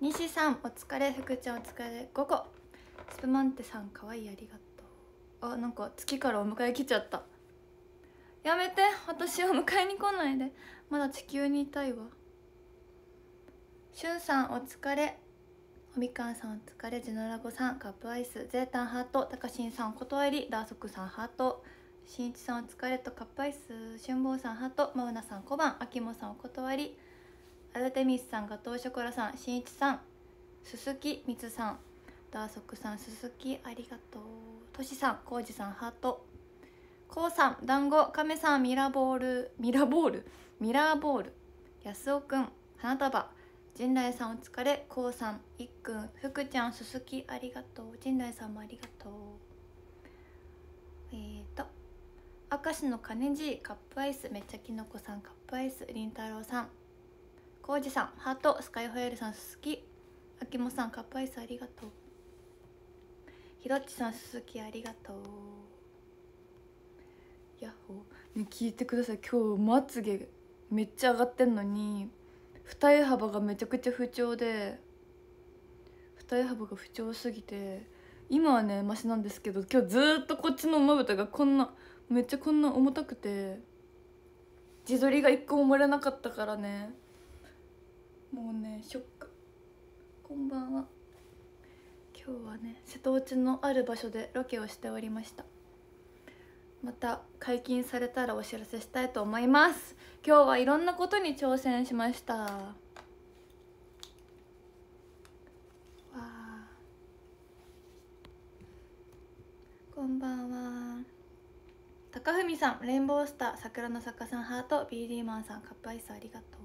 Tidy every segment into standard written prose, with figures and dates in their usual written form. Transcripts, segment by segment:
西さんお疲れ、福ちゃんお疲れ、午後。スプマンテさんかわいい、ありがとう。あ、なんか月からお迎え来ちゃった。やめて、私を迎えに来ないで。まだ地球にいたいわ。しゅんさんお疲れ、おみかんさんお疲れ、ジノラゴさんカップアイス、ゼータンハート、たかしんさんお断り、ダーソクさんハート、しんいちさんお疲れとカップアイス、しゅんぼうさんハート、マウナさん小判、あきもさんお断り、アルテミスさん、ガトーショコラさん、しんいちさん、すすきみつさん、ダーソクさん、すすきありがとう、としさん、こうじさんハート、こうさん、だんご、かめさん、ミラーボール、やすおくん、花束、陣内さんお疲れ、こうさん、いっくん、ふくちゃん、すすきありがとう、陣内さんもありがとう。明石の金じカップアイス、めっちゃきのこさんカップアイス、りんたろうさん、こうじさんハート、スカイホエールさんすすき、あきもさんカップアイスありがとう、ひろっちさんすすきありがとう。ヤッホー、ね、聞いてください。今日まつげめっちゃ上がってんのに二重幅がめちゃくちゃ不調で、二重幅が不調すぎて今はねマシなんですけど、今日ずーっとこっちのまぶたがこんなめっちゃこんな重たくて、自撮りが一個も漏れなかったからね、もうねショック。こんばんは。今日はね瀬戸内のある場所でロケをしておりました。また解禁されたらお知らせしたいと思います。今日はいろんなことに挑戦しました。わあ、こんばんは。高文さん、レインボースター、桜の作家さんハート、BD マンさんカップアイスありがとう。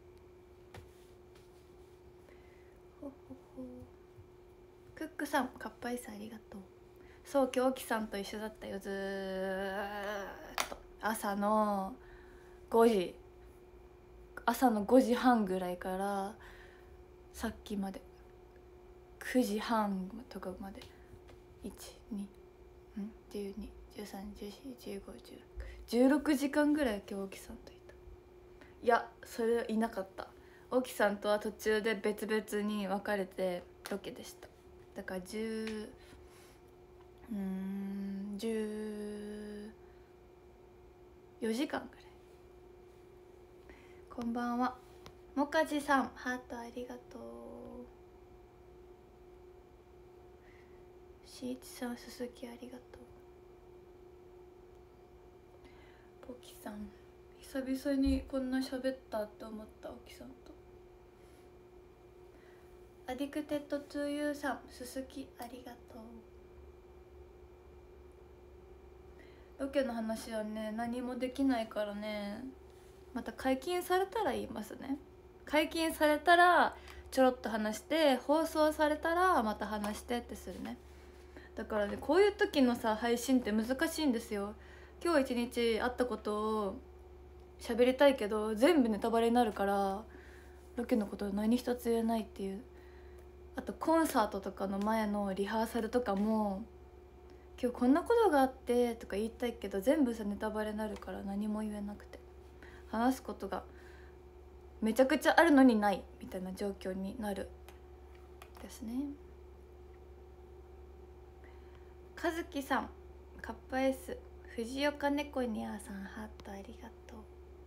ほほほ。クックさんカップアイスありがとう。そう今日沖さんと一緒だったよ、ずーっと朝の5時半ぐらいからさっきまで9時半とかまで1213141516時間ぐらい今日沖さんといた。いやそれいなかった。沖さんとは途中で別々に分かれてロケでした。だから14時間ぐらい。こんばんは。もかじさんハートありがとう。しいちさんすすきありがとう。ポキさん久々にこんな喋ったって思った。オキさんと。アディクテッドトゥーユーさんすすきありがとう。ロケの話はね何もできないからね、また解禁されたら言いますね。解禁されたらちょろっと話して、放送されたらまた話してってするね。だからねこういう時のさ配信って難しいんですよ。今日一日あったことを喋りたいけど全部ネタバレになるからロケのこと何一つ言えないっていう。あとコンサートとかの前のリハーサルとかも今日こんなことがあってとか言いたいけど全部さネタバレになるから何も言えなくて、話すことがめちゃくちゃあるのにないみたいな状況になるですね。かずきさんカップアイス、藤岡猫にゃーさんハートありがとう。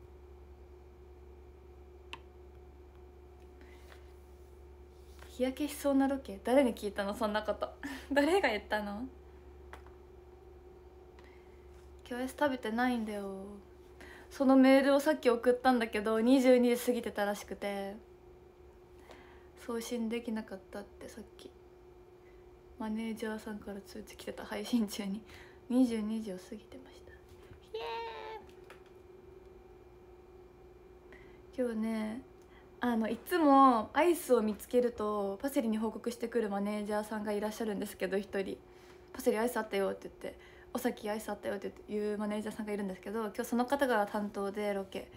日焼けしそうなロケ、誰に聞いたのそんなこと誰が言ったの。今日 S 食べてないんだよ。そのメールをさっき送ったんだけど22時過ぎてたらしくて送信できなかったってさっきマネージャーさんから通知来てた。配信中に22時を過ぎてました。イエーイ。今日ねいつもアイスを見つけるとパセリに報告してくるマネージャーさんがいらっしゃるんですけど、一人パセリアイスあったよって言って、お先アイスあったよっていうマネージャーさんがいるんですけど、今日その方が担当でロケ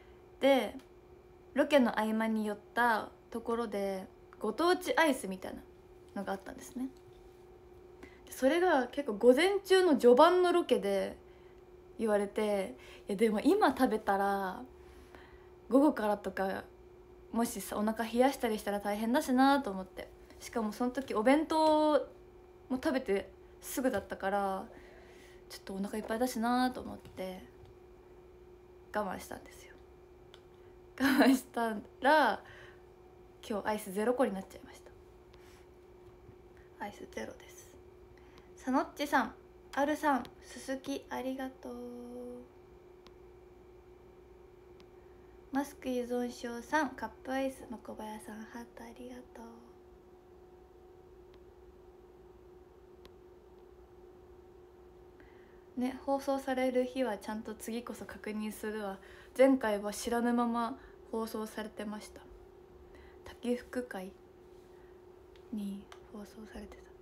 の合間に寄ったところでご当地アイスみたいなのがあったんですね。それが結構午前中の序盤のロケで言われて、いやでも今食べたら午後からとかもしさお腹冷やしたりしたら大変だしなと思って、しかもその時お弁当も食べてすぐだったからちょっとお腹いっぱいだしなと思って我慢したんですよ。我慢したら今日アイス0個になっちゃいました。アイス0です。さのっちさん、あるさん、すすきありがとう。マスク依存症さん、カップアイスの小林さん、ハートありがとうね。放送される日はちゃんと次こそ確認するわ。前回は知らぬまま放送されてました。滝福会に放送されてた。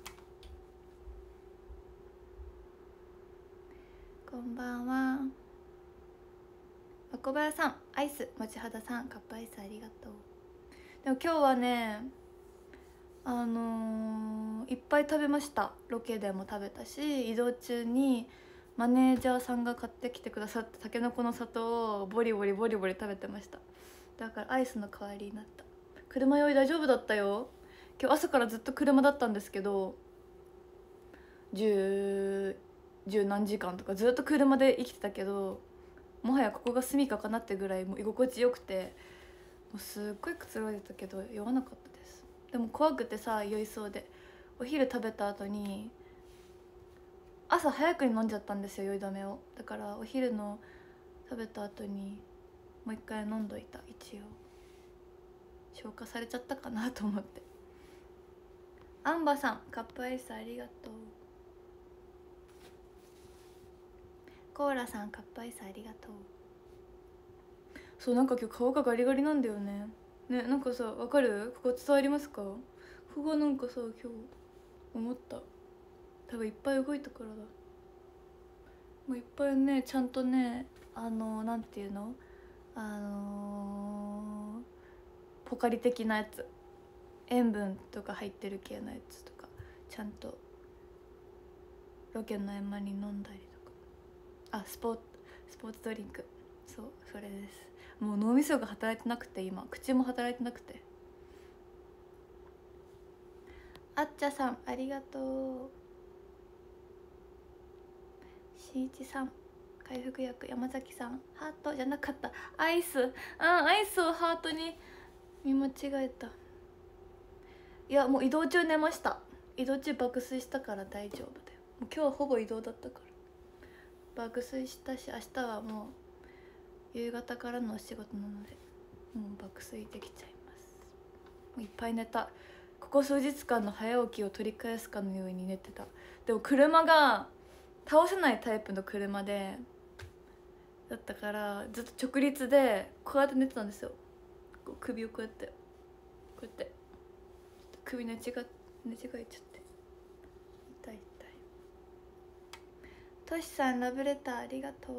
こんばんは。小林さん、アイス、もちはださん、カップアイスありがとう。でも今日はねいっぱい食べました。ロケでも食べたし、移動中にマネージャーさんが買ってきてくださったたけのこの里をボリボリボリボリ食べてました。だからアイスの代わりになった。車酔い大丈夫だったよ。今日朝からずっと車だったんですけど、十何時間とかずっと車で生きてたけど、もはやここが住みかかなってぐらいもう居心地よくて、もうすっごいくつろいでたけど酔わなかったです。でも怖くてさ酔いそうで、お昼食べた後に朝早くに飲んじゃったんですよ、酔い止めを。だからお昼の食べた後にもう一回飲んどいた。一応消化されちゃったかなと思って。アンバさん、カップアイスありがとう。コーラさん、カップアイスありがとう。そう、なんか今日顔がガリガリなんだよね。ね、なんかさ、わかる？ここ伝わりますか？ここがなんかさ、今日思った。多分いっぱい動いたからだ。もういっぱいね、ちゃんとね、なんていうの？ポカリ的なやつ、塩分とか入ってる系のやつとかちゃんとロケの合間に飲んだりとか。あ、スポーツドリンク、そう、それです。もう脳みそが働いてなくて、今口も働いてなくて。あっちゃさんありがとう。しんいちさん、回復薬。山崎さん、ハートじゃなかった、アイス。アイスをハートに見間違えた。いや、もう移動中寝ました。移動中爆睡したから大丈夫だよ。もう今日はほぼ移動だったから爆睡したし、明日はもう夕方からのお仕事なのでもう爆睡できちゃいます。もういっぱい寝た。ここ数日間の早起きを取り返すかのように寝てた。でも車が倒せないタイプの車でだったからずっと直立でこうやって寝てたんですよ。こう首をこうやって首寝違えちゃって痛い痛い。トシさん、ラブレターありがとう。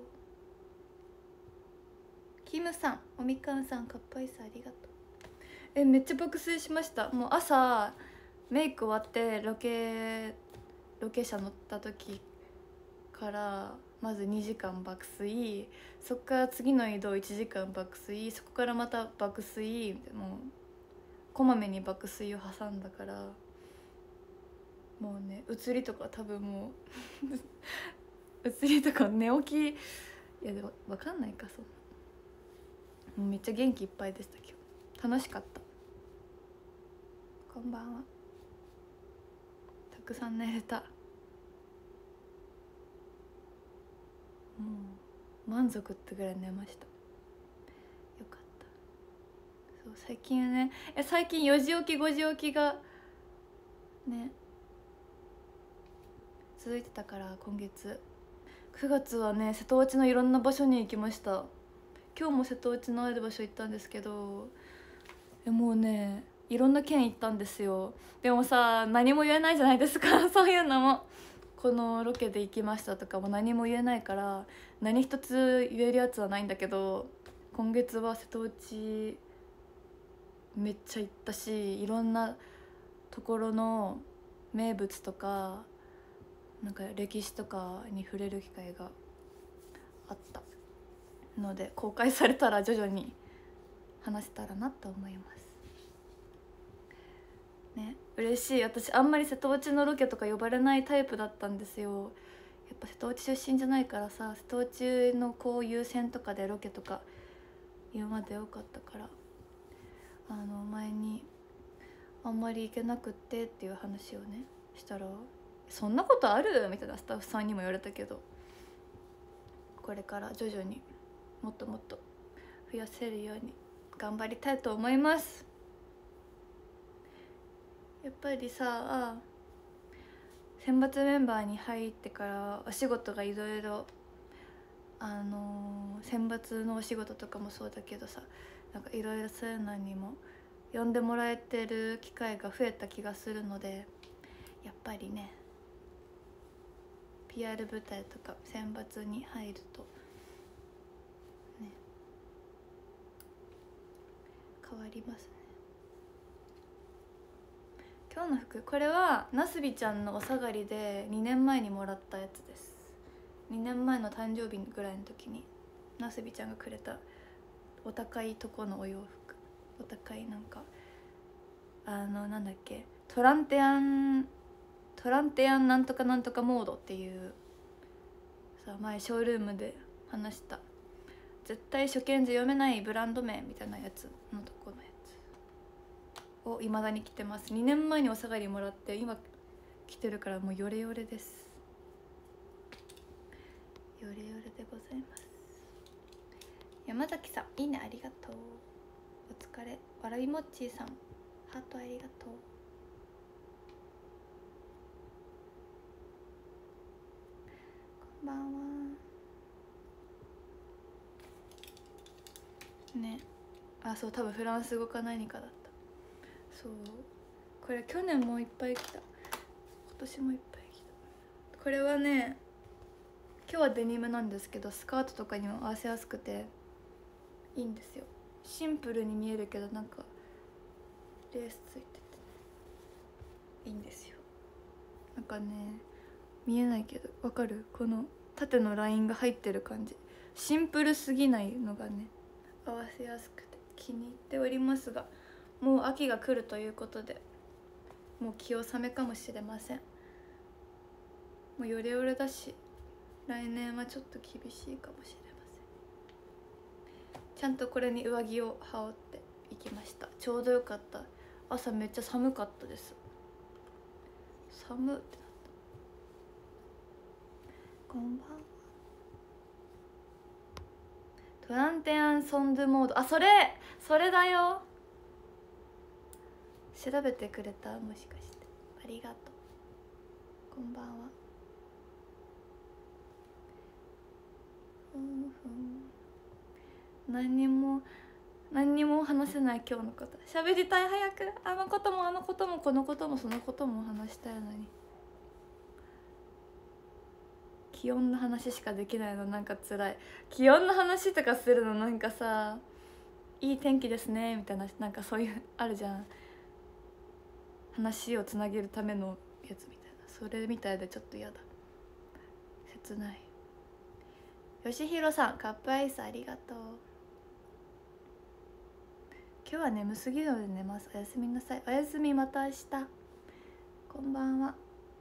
キムさん、おみかんさん、カップアイスありがとう。めっちゃ爆睡しました。もう朝メイク終わってロケ車乗った時からまず2時間爆睡、そこから次の移動1時間爆睡、そこからまた爆睡、もうこまめに爆睡を挟んだから、もうね、移りとか多分もう移りとか寝起き、いやでも分かんないか。そうもうめっちゃ元気いっぱいでした。今日楽しかった。こんばんは。たくさん寝れた。もう満足ってぐらい寝ました。よかった。そう、最近ね、最近4時起き5時起きがね続いてたから、今月9月はね瀬戸内のいろんな場所に行きました。今日も瀬戸内のある場所行ったんですけど、もうねいろんな県行ったんですよ。でもさ、何も言えないじゃないですかそういうのも。このロケで行きましたとかも何も言えないから何一つ言えるやつはないんだけど、今月は瀬戸内めっちゃ行ったし、いろんなところの名物とかなんか歴史とかに触れる機会があったので、公開されたら徐々に話せたらなと思いますね。嬉しい。私あんまり瀬戸内のロケとか呼ばれないタイプだったんですよ。やっぱ瀬戸内出身じゃないからさ、瀬戸内のこういう線とかでロケとか今まで多かったから、前にあんまり行けなくってっていう話をねしたら、そんなことあるみたいなスタッフさんにも言われたけど、これから徐々にもっともっと増やせるように頑張りたいと思います。やっぱりさ、選抜メンバーに入ってからお仕事がいろいろ選抜のお仕事とかもそうだけどさ、なんかいろいろそういうのにも呼んでもらえてる機会が増えた気がするので、やっぱりね PR 舞台とか選抜に入るとね変わりますね。今日の服、これはなすびちゃんのお下がりで2年前にもらったやつです。2年前の誕生日ぐらいの時になすびちゃんがくれたお高いとこのお洋服、お高いなんかなんだっけ、トランテアンなんとかなんとかモードっていうさ、前ショールームで話した絶対初見じゃ読めないブランド名みたいなやつのとこのやつをいまだに着てます。2年前にお下がりもらって今着てるからもうヨレヨレです。ヨレヨレでございます。山崎さんいいねありがとう。お疲れ。わらびもっちーさんハートありがとう。こんばんはね。あ、そう、多分フランス語か何かだった。そう、これ去年もいっぱい来た、今年もいっぱい来た。これはね、今日はデニムなんですけどスカートとかにも合わせやすくていいんですよ。シンプルに見えるけどなんかレースついてていいんですよ。なんかね、見えないけどわかる？この縦のラインが入ってる感じ、シンプルすぎないのがね合わせやすくて気に入っておりますが、もう秋が来るということでもう気納めかもしれません。もうヨレヨレだし来年はちょっと厳しいかもしれません。ちゃんとこれに上着を羽織っていきました。ちょうどよかった。朝めっちゃ寒かったです。寒ってなった。こんばんは。トランテアンソンドゥモード、あ、それだよ。調べてくれた？もしかして。ありがとう。こんばんは。何にも話せない今日のこと。喋りたい、早く。あのこともこのこともそのことも話したいのに。気温の話しかできないのなんか辛い。気温の話とかするのなんかさ、いい天気ですねみたいな、なんかそういうあるじゃん、話をつなげるためのやつみたいな、それみたいでちょっと嫌だ、切ない。よしひろさんカップアイスありがとう。今日は眠すぎるので寝ます。おやすみなさい。おやすみ、また明日。こんばんは。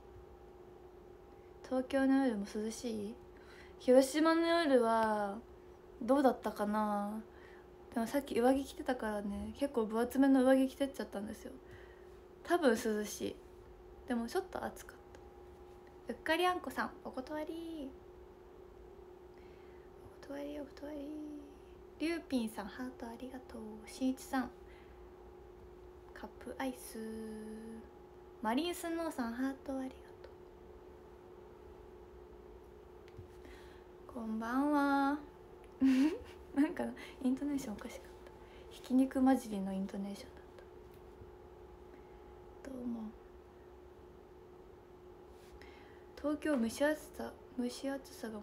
東京の夜も涼しい？広島の夜はどうだったかな。でもさっき上着着てたからね、結構分厚めの上着着てっちゃったんですよ。多分涼しい。でもちょっと暑かった。うっかりあんこさんお断り、お断り。りゅうぴんさんハートありがとう。しんいちさんカップアイス。マリンスノーさんハートありがとう。こんばんは。なんかイントネーションおかしかった。ひき肉混じりのイントネーションだった。どうも。東京蒸し暑さが戻った。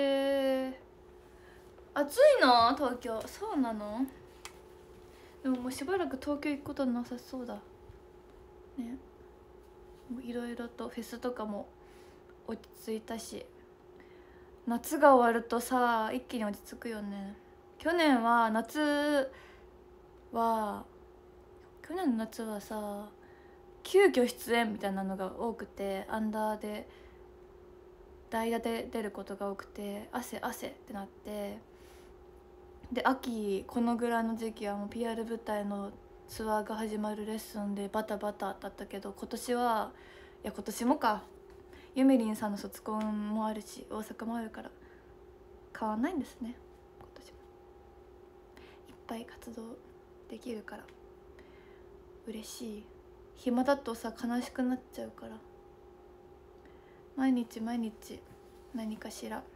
暑いの東京。そうなの？でももうしばらく東京行くことなさそうだね。いろいろとフェスとかも落ち着いたし、夏が終わるとさ一気に落ち着くよね。 去年は夏は去年の夏はさ、急遽出演みたいなのが多くて、アンダーで代打で出ることが多くて、汗ってなって、で秋このぐらいの時期はもう PR 舞台のツアーが始まるレッスンでバタバタだったけど、今年今年もか、ゆみりんさんの卒コンもあるし大阪もあるから変わんないんですね。今年もいっぱい活動できるから嬉しい。暇だとさ悲しくなっちゃうから、毎日何かしら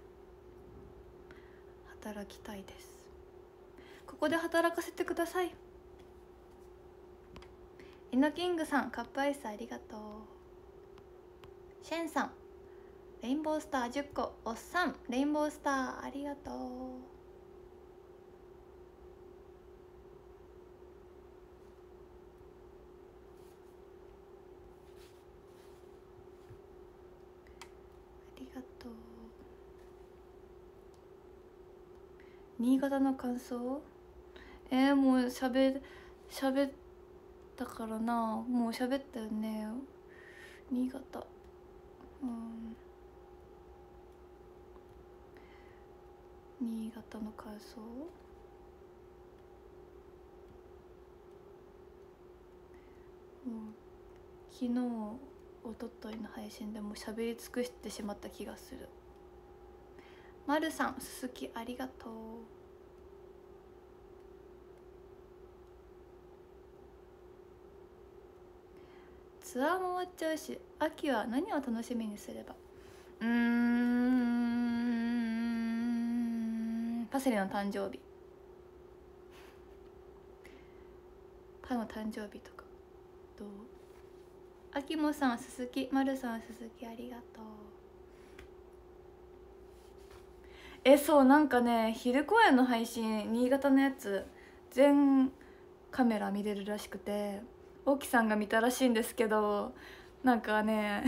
働きたいです。ここで働かせてください。イノキングさん、カップアイスありがとう。シェンさん、レインボースター10個。おっさん、レインボースターありがとう。ありがとう。新潟の感想？もう喋ったからな。もう喋ったよね、新潟。新潟の感想？昨日おとといの配信でも喋り尽くしてしまった気がする。まるさん、すすきありがとう。ツアーも終わっちゃうし、秋は何を楽しみにすれば。パセリの誕生日、パの誕生日とかどう？あきもさん、すすき、まるさん、すすきありがとう。そうなんかね、昼公演の配信、新潟のやつ全カメラ見れるらしくて、大木さんが見たらしいんですけど、なんかね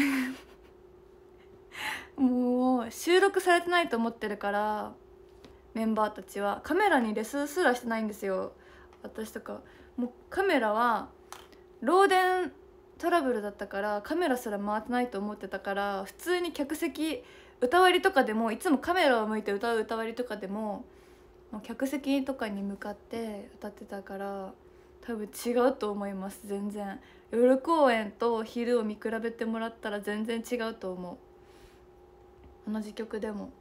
もう収録されてないと思ってるから、メンバーたちはカメラにレスすらしてないんですよ。私とかもうカメラは漏電トラブルだったからカメラすら回ってないと思ってたから、普通に客席歌割りとかでもいつもカメラを向いて歌う歌割りとかでも客席とかに向かって歌ってたから、多分違うと思います。全然夜公演と昼を見比べてもらったら全然違うと思う。同じ曲でも。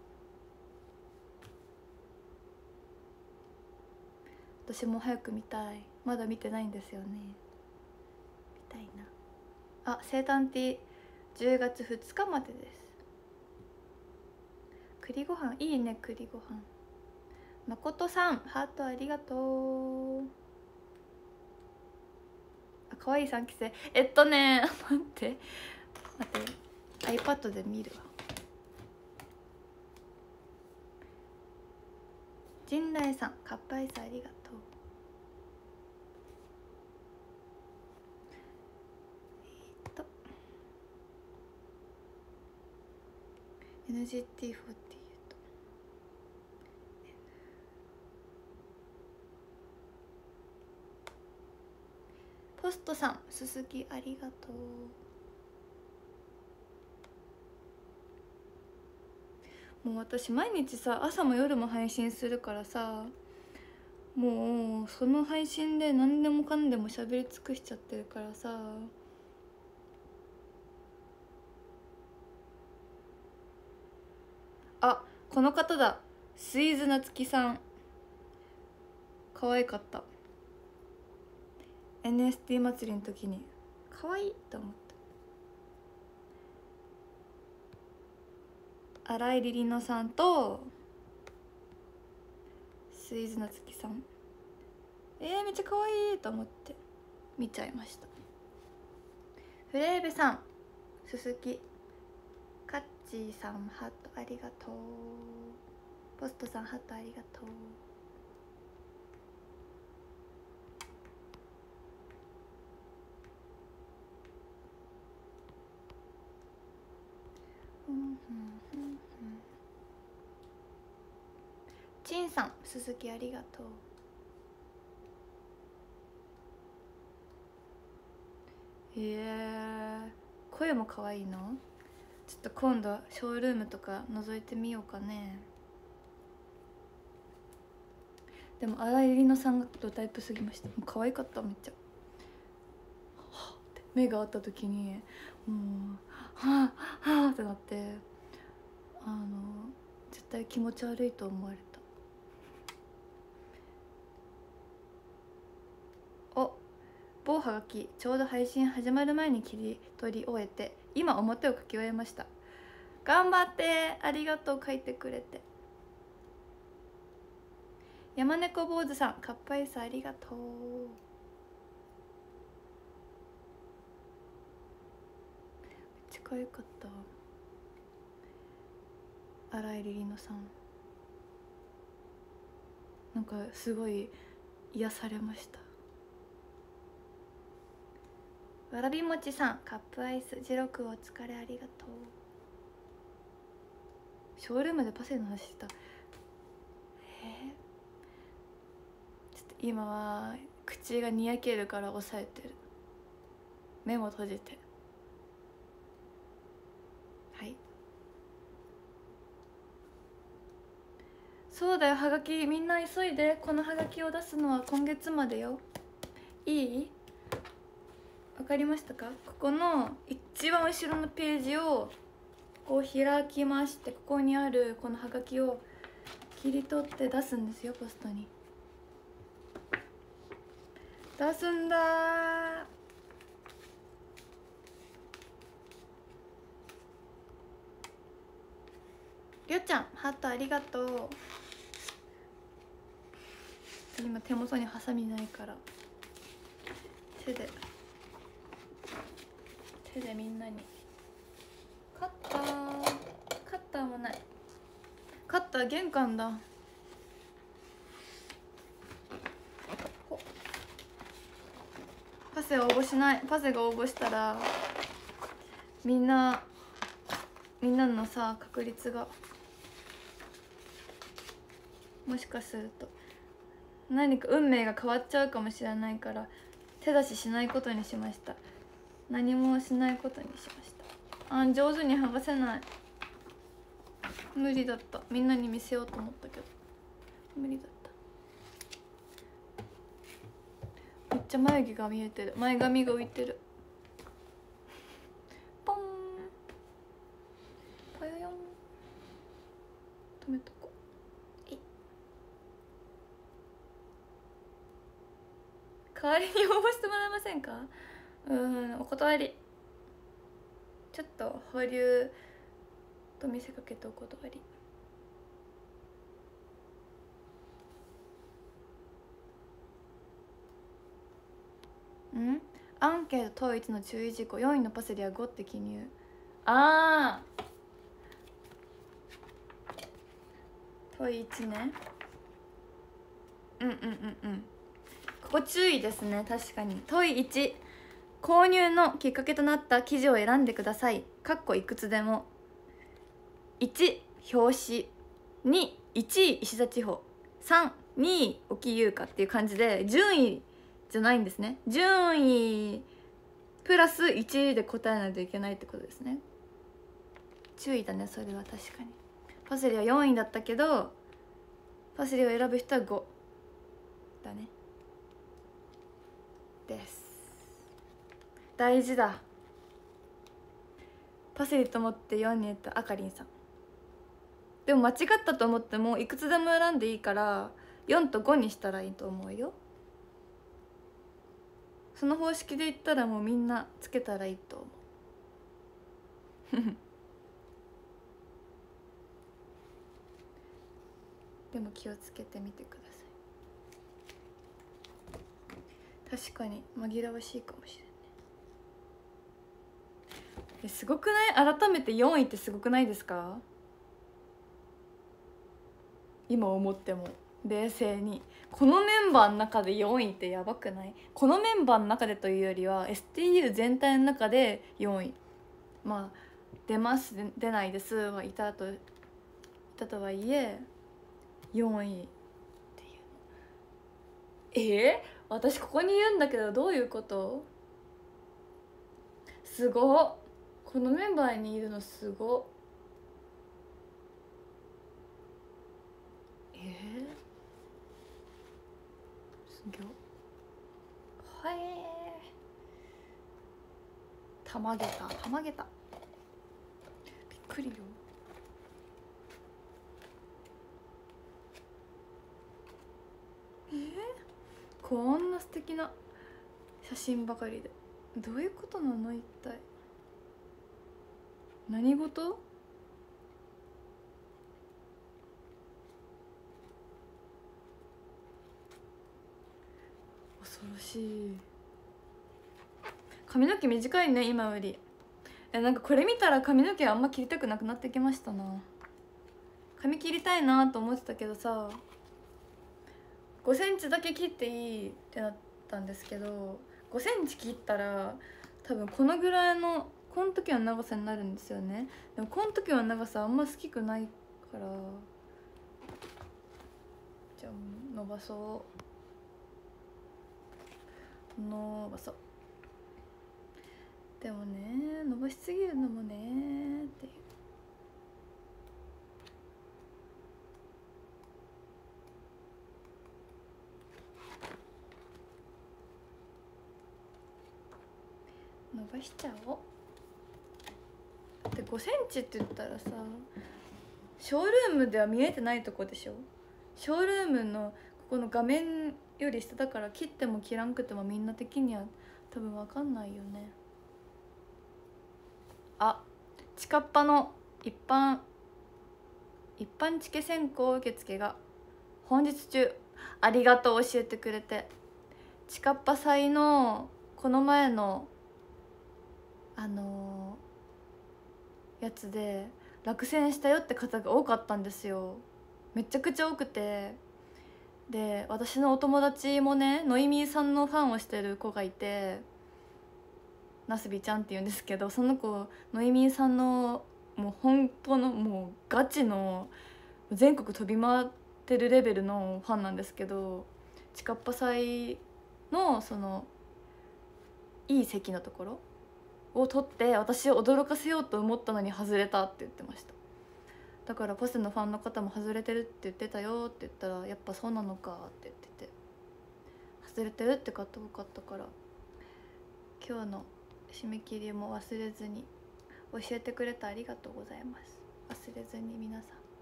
私も早く見たい。まだ見てないんですよね。見たいな。あ、生誕ティー10月2日までです。栗ご飯いいね。栗ご飯。まことさん、ハートありがとう。あ、かわいい3期生。待って iPad で見るわ。陣内さん、カップアイスありがとう。NGT48 ポストさん、すすきありがとう。もう私毎日さ、朝も夜も配信するからさ、もうその配信で何でもかんでも喋り尽くしちゃってるからさ。あ、この方だ、スイーズなつきさん、可愛かった。 NST 祭りの時に可愛いと思った。新井りりのさんとスイーズなつきさん、めっちゃ可愛いと思って見ちゃいました。フレーベさん、すすき、カッチーさん、ハートありがとう。ポストさん、ハートありがとう。 ちんさん、鈴木ありがとう。声も可愛いの？ちょっと今度ショールームとか覗いてみようかね。でも新井里乃さんがドタイプすぎました。もう可愛かった。めっちゃはって目が合った時にもうはあはあってなって、絶対気持ち悪いと思われた。お、某はがきちょうど配信始まる前に切り取り終えて今表を書き終えました。頑張って、ありがとう、書いてくれて。山猫坊主さん、かっぱえさありがとう。めっちゃ可愛かった。新井里乃さん、なんかすごい癒されました。わらびもちさん、カップアイスジロクお疲れありがとう。ショールームでパセリの話した。ちょっと今は口がにやけるから抑えてる。目も閉じて。はい、そうだよ、はがきみんな急いで。このはがきを出すのは今月までよ。いい？わかりましたか？ここの一番後ろのページをこう開きまして、ここにあるこのハガキを切り取って出すんですよ。ポストに出すんだー。りょうちゃん、ハートありがとう。今手元にハサミないから手でみんなに。カッターもない。カッター玄関だ。パセ応募しない。パセが応募したらみんなのさ、確率がもしかすると何か運命が変わっちゃうかもしれないから、手出ししないことにしました。何もしないことにしました。上手に剥がせない。無理だった。みんなに見せようと思ったけど無理だった。めっちゃ眉毛が見えてる。前髪が浮いてる。ポンぽよよん。止めとこう。代わりに応募してもらえませんか？お断り。ちょっと保留と見せかけてお断り。アンケート統一の注意事項、4位のパセリは5って記入。統一ね。ここ注意ですね。確かに。問い1、購入のきっかけとなった記事を選んでください。かっこいくつでも。1、表紙。2、1位石田千穂。3、2位沖優香っていう感じで、順位じゃないんですね。順位プラス1位で答えないといけないってことですね。注意だね、それは確かに。パセリは4位だったけど、パセリを選ぶ人は5だね。です。大事だ。パセリと思って4に入れたあかりんさん。でも間違ったと思ってもいくつでも選んでいいから4と5にしたらいいと思うよ。その方式で言ったらもうみんなつけたらいいと思うでも気をつけてみてください。確かに紛らわしいかもしれない。すごくない？改めて4位ってすごくないですか？今思っても冷静にこのメンバーの中で4位ってやばくない？このメンバーの中でというよりは STU 全体の中で4位。まあ出ます出ないですはいたとはいえ 4位っていうの。私ここにいるんだけどどういうこと？すごっ。このメンバーにいるのすごっ。すぎょ。はいたまげたたまげた、びっくりよ。こんな素敵な写真ばかりでどういうことなの一体。何事？恐ろしい。髪の毛短いね今より。なんかこれ見たら髪の毛あんま切りたくなくなってきましたな。髪切りたいなと思ってたけどさ、5センチだけ切っていいってなったんですけど、5センチ切ったら多分このぐらいのこの時の長さになるんですよね。でもこの時の長さあんま好きくないから、じゃあ伸ばそう。伸ばそう。でもね、伸ばしすぎるのもねっていう。伸ばしちゃおう。で5センチって言ったらさ、ショールームでは見えてないとこでしょ。ショールームのここの画面より下だから、切っても切らんくてもみんな的には多分分かんないよね。あ、チカッパの一般チケ選考受付が本日中。ありがとう、教えてくれて。チカッパ祭のこの前のやつで落選したよって方が多かったんですよ。めちゃくちゃ多くて、で私のお友達もね、ノイミーさんのファンをしてる子がいて、なすびちゃんっていうんですけど、その子ノイミーさんのもう本当のもうガチの全国飛び回ってるレベルのファンなんですけど、チカッパ祭のそのいい席のところを取って私を驚かせようと思ったのに外れたって言ってました。だからポセのファンの方も外れてるって言ってたよって言ったら、やっぱそうなのかって言ってて、外れてるって方多かったから、今日の締め切りも忘れずに。教えてくれてありがとうございます。忘れずに皆さん。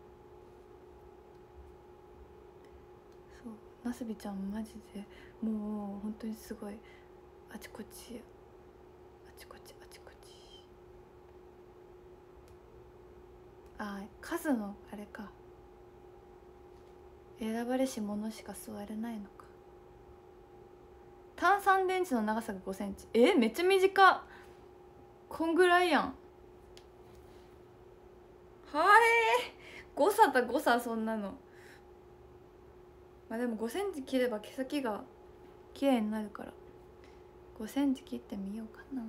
そう、なすびちゃんマジでもう本当にすごい、あちこちあちこちあちこち。数のあれか、選ばれし者しか座れないのか。炭酸電池の長さが5センチ。めっちゃ短っ。こんぐらいやん。誤差だ誤差、そんなの。まあでも5センチ切れば毛先が綺麗になるから、5センチ切ってみようかな。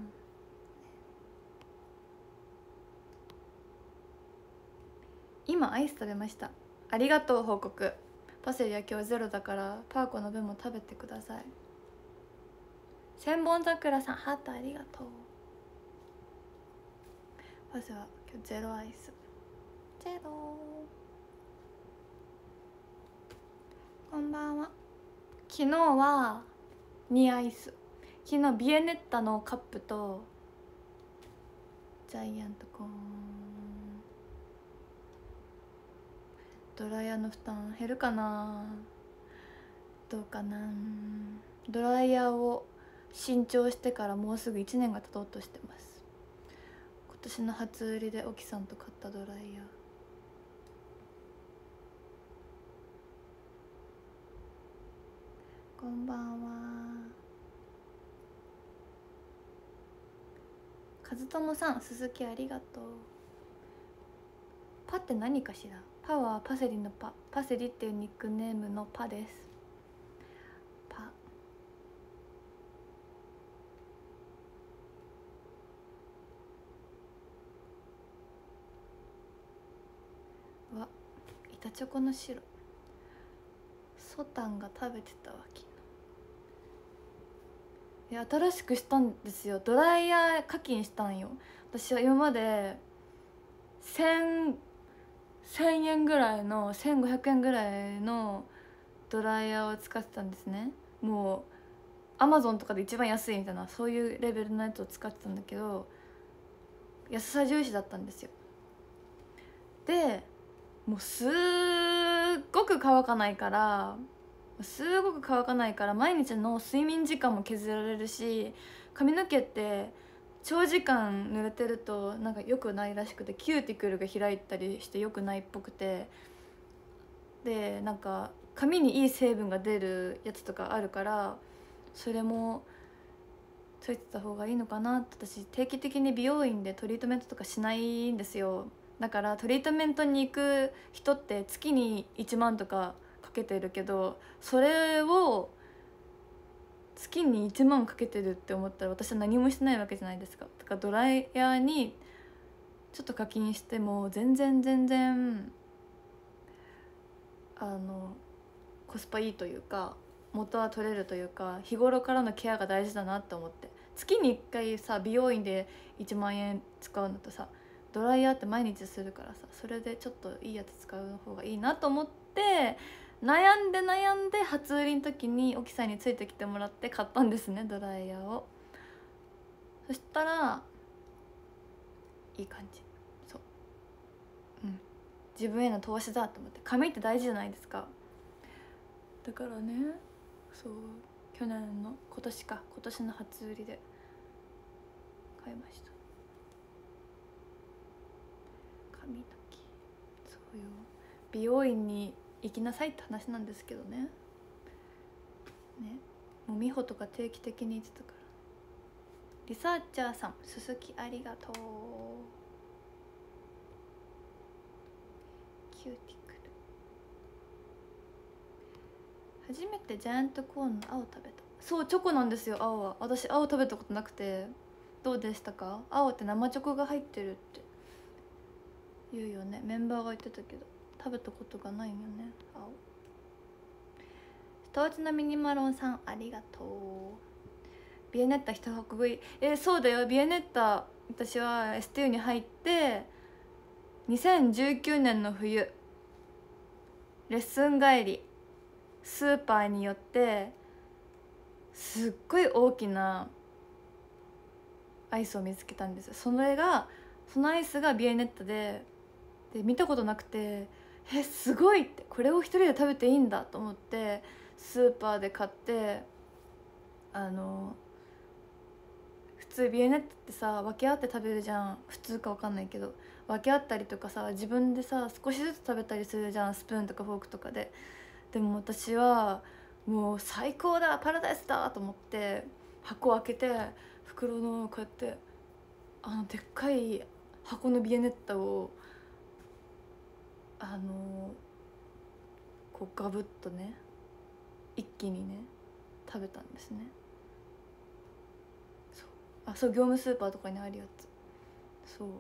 今アイス食べました。ありがとう報告。パセリは今日ゼロだからパーコの分も食べてください。千本桜さんハートありがとう。パセは今日ゼロアイス。ゼロ。こんばんは。昨日は2アイス。昨日ビエネッタのカップとジャイアントコーン。ドライヤーの負担減るかな、どうかな。ドライヤーを新調してからもうすぐ1年が経とうとしてます。今年の初売りで沖さんと買ったドライヤー。こんばんは。和友さん、鈴木ありがとう。パって何かしら。パはパセリのパ、パセリっていうニックネームのパです。パ。わ、板チョコの白。 ソタンが食べてたわ昨日。新しくしたんですよ。ドライヤー課金したんよ。私は今まで1000円ぐらいの1500円ぐらいのドライヤーを使ってたんですね。もうアマゾンとかで一番安いみたいな、そういうレベルのやつを使ってたんだけど、安さ重視だったんですよ。でもうすっごく乾かないから毎日の睡眠時間も削られるし、髪の毛って長時間濡れてるとなんか良くないらしくて、キューティクルが開いたりして良くないっぽくて、でなんか髪にいい成分が出るやつとかあるから、それもついてた方がいいのかなって。私定期的に美容院でトリートメントとかしないんですよ。だからトリートメントに行く人って月に1万とかかけてるけど、それを月に1万かけてるって思ったら私は何もしてないわけじゃないですか。だからドライヤーにちょっと課金しても全然コスパいいというか、元は取れるというか、日頃からのケアが大事だなって思って。月に1回さ美容院で1万円使うのとさ、ドライヤーって毎日するからさ、それでちょっといいやつ使う方がいいなと思って、悩んで初売りの時に沖さんについてきてもらって買ったんですね、ドライヤーを。そしたらいい感じ。そう、自分への投資だと思って。髪って大事じゃないですか。だからね、そう、今年の初売りで買いました。髪の毛、そうよ、美容院に行きなさいって話なんですけどね。もう美穂とか定期的に行ってたから。リサーチャーさん、鈴木ありがとう。キューティクル。初めてジャイアントコーンの青食べた。そう、チョコなんですよ、青は。私青食べたことなくて。どうでしたか？青って生チョコが入ってるって言うよね。メンバーが言ってたけど食べたことがないよね、青。ストーチのミニマロンさん、ありがとう。ビエネッタ一箱食い。そうだよ、ビエネッタ私は STU に入って2019年の冬、レッスン帰りスーパーに寄ってすっごい大きなアイスを見つけたんですよ。そのアイスがビエネッタで見たことなくて、すごいって、これを一人で食べていいんだと思ってスーパーで買って、普通ビエネッタってさ分け合って食べるじゃん。普通か分かんないけど分け合ったりとかさ、自分でさ少しずつ食べたりするじゃん、スプーンとかフォークとかで。でも私はもう最高だ、パラダイスだと思って箱を開けて、袋のこうやってでっかい箱のビエネッタをこうガブッとね、一気にね食べたんですね。そう、業務スーパーとかにあるやつ。そう、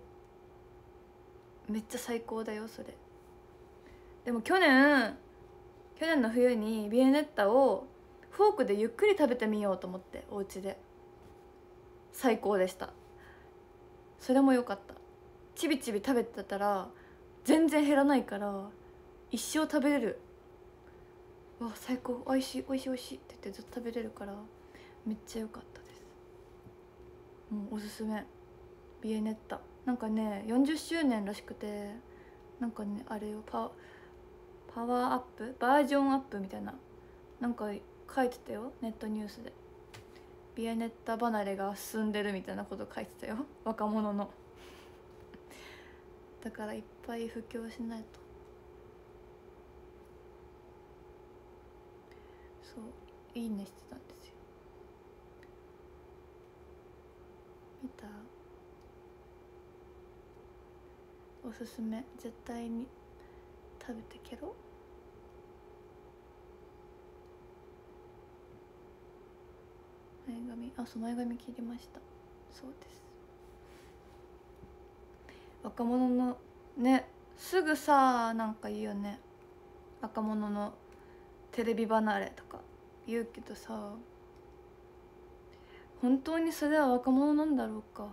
めっちゃ最高だよそれ。でも去年の冬にビエネッタをフォークでゆっくり食べてみようと思って、お家で。最高でした。それも良かった。ちびちび食べてたら全然減らないから一生食べれる。わ、最高、おいしいおいしいおいしいって言ってずっと食べれるからめっちゃ良かったです。もうおすすめ、ビエネッタ。なんかね40周年らしくて、なんかねあれをパワーアップバージョンアップみたいな、なんか書いてたよ、ネットニュースで。ビエネッタ離れが進んでるみたいなこと書いてたよ、若者の。だからいっぱい布教しないと。そう、いいねしてたんですよ。見た？おすすめ、絶対に食べてけろ。前髪、その前髪切りました。そうです。若者のね、すぐさなんかいいよね、若者のテレビ離れとか言うけどさ、本当にそれは若者なんだろうか。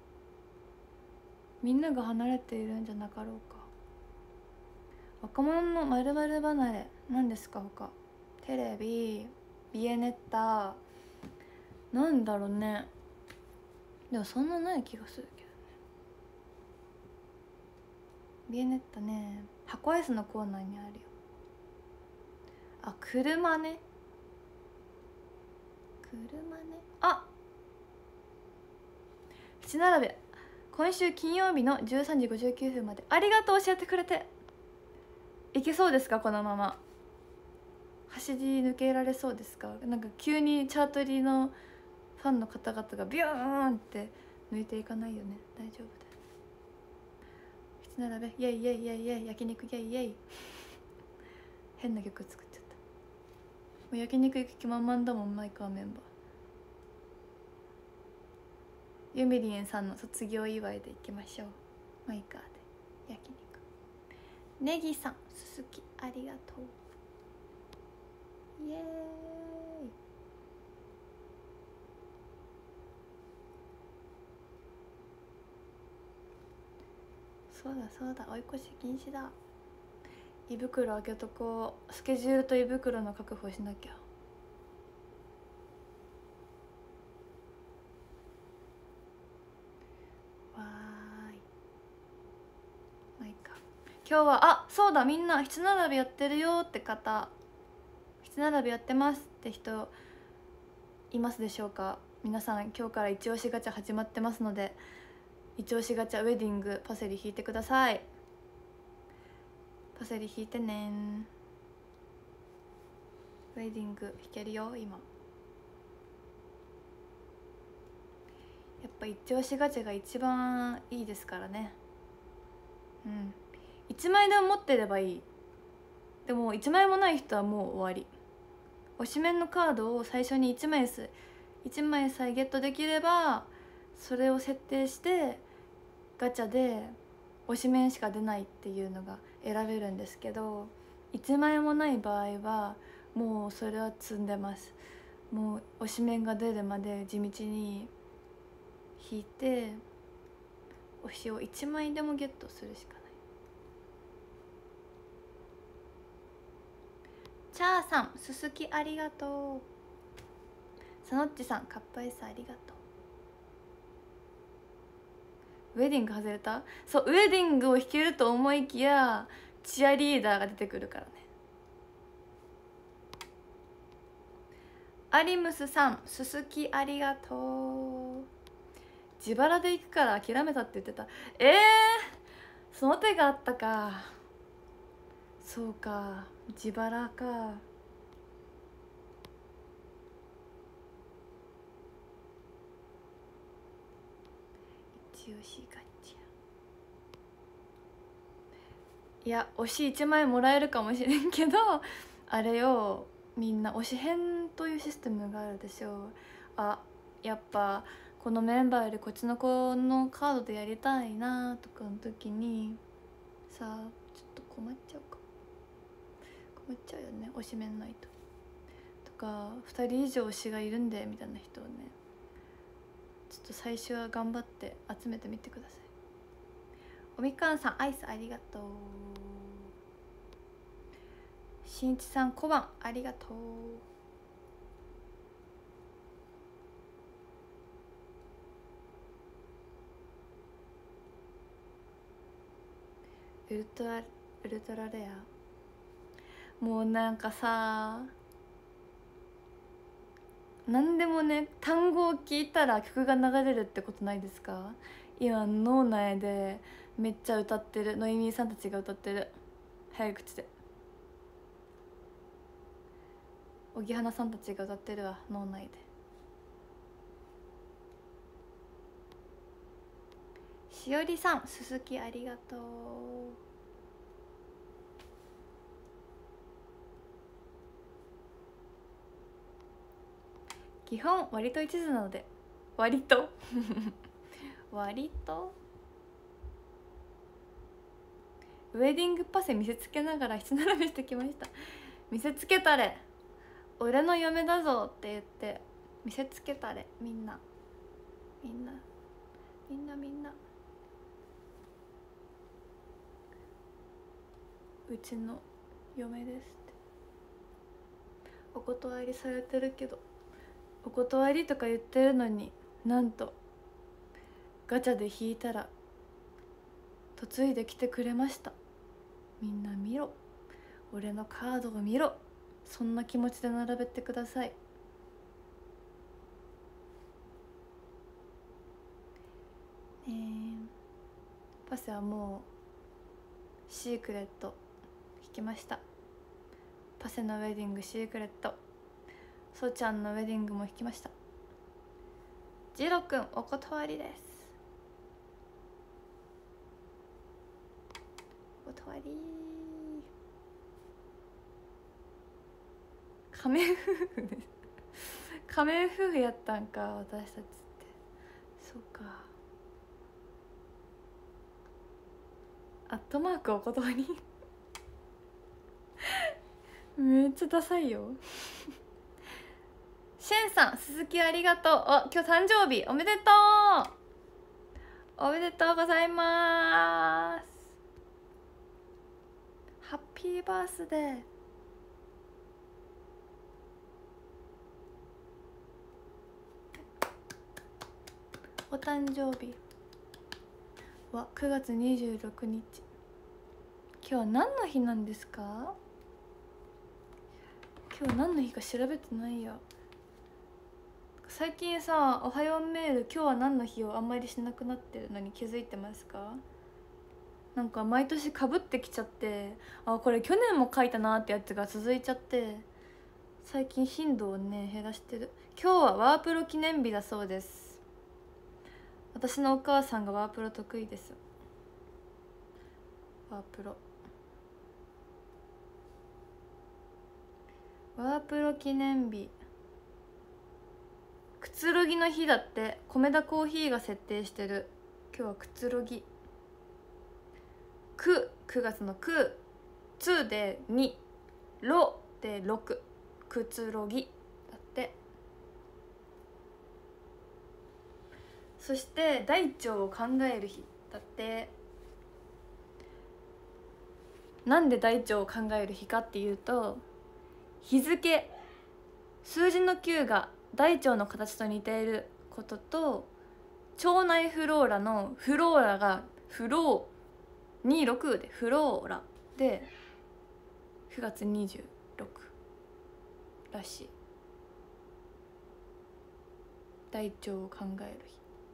みんなが離れているんじゃなかろうか。若者の〇〇離れ何ですか他。テレビ、ビエネッタ、なんだろうね。でもそんなない気がするけどね。ビエネッタね、箱アイスのコーナーにあるよ。あ、車ね、車ね。あ、七並べ今週金曜日の13時59分まで。ありがとう、教えてくれて。いけそうですか、このまま走り抜けられそうですか。なんか急にチャートリーのファンの方々がビューンって抜いていかないよね。大丈夫だよ。七並べイエイイエイイエイイエイ、焼肉イエイイエイ変な曲作っちゃった。もう焼肉行く気満々だもん、マイカーメンバー。ユミリエンさんの卒業祝いで行きましょう。マイカーで焼肉。ネギさん、すすきありがとう。イエーイ。そうだそうだ、追い越し禁止だ。胃袋開けとこう。スケジュールと胃袋の確保しなきゃ。わーい。まあいいか。今日はあ、そうだ、みんな七並べやってるよって方、七並べやってますって人いますでしょうか。皆さん今日から一押しガチャ始まってますので、一押しガチャウェディングパセリ引いてください。パセリ引いてねん。ウェディング引けるよ今。やっぱ一押しガチャが一番いいですからね。うん、1枚でも持ってればいい。でも1枚もない人はもう終わり。推しメンのカードを最初に1枚さえゲットできれば、それを設定してガチャで推しメンしか出ないっていうのが選べるんですけど、1枚もない場合はもうそれは積んでます。もう推しメンが出るまで地道に引いて推しを1枚でもゲットするしかない。チャーさん、すすきありがとう。さのっちさん、カップアイスありがとう。ウェディング外れた。そう、ウェディングを弾けると思いきやチアリーダーが出てくるからね。アリムスさん、すすきありがとう。自腹で行くから諦めたって言ってた。その手があったか。そうか、自腹か。一押しガチャ。いや、推し1枚もらえるかもしれんけど、あれよ、みんな推し編というシステムがあるでしょ。あ、やっぱこのメンバーよりこっちの子のカードでやりたいなとかの時にさ、ちょっと困っちゃうか。困っちゃうよね、推しメンないと。とか2人以上推しがいるんでみたいな人をね、ちょっと最初は頑張って集めてみてください。おみかんさん、アイスありがとう。しんいちさん、小判ありがとう。ウルトラレア。もうなんかさ、何でもね、単語を聞いたら曲が流れるってことないですか。今脳内でめっちゃ歌ってる。ノイミーさんたちが歌ってる。早口で荻花さんたちが歌ってるわ、脳内で。しおりさん、すすきありがとう。基本割と一途なので。割と割とウェディングパセ見せつけながら七並べしてきました。 見せつけたれ、俺の嫁だぞって言って見せつけたれ、みんなみんなみんなみんな、うちの嫁ですって。お断りされてるけど、お断りとか言ってるのに、なんとガチャで引いたら嫁いできてくれました。みんな見ろ、俺のカードを見ろ、そんな気持ちで並べてください。パセはもうシークレット引きました。パセのウェディングシークレット、ソちゃんのウェディングも引きました。ジロくんお断りです。お断り。仮面夫婦です。仮面夫婦やったんか私たちって。そうか。アットマークお断りめっちゃダサいよしゅんさん、鈴木ありがとう。あ、今日誕生日おめでとう、おめでとうございます。ハッピーバースデー。お誕生日は9月26日。今日は何の日なんですか？今日何の日か調べてないや。最近さ、おはようメール今日は何の日をあんまりしなくなってるのに気づいてますか？なんか毎年かぶってきちゃって、あ、これ去年も書いたなってやつが続いちゃって、最近頻度をね減らしてる。今日はワープロ記念日だそうです。私のお母さんがワープロ得意です。ワープロ記念日、くつろぎの日だって。米田コーヒーが設定してる。今日はくつろぎ。9月の9、2で2、ロで6、くつろぎだって。そして大腸を考える日だって。なんで大腸を考える日かっていうと、日付、数字の9が大腸の形と似ていることと、腸内フローラのフローラがフロー26でフローラで9月26らしい。大腸を考える日。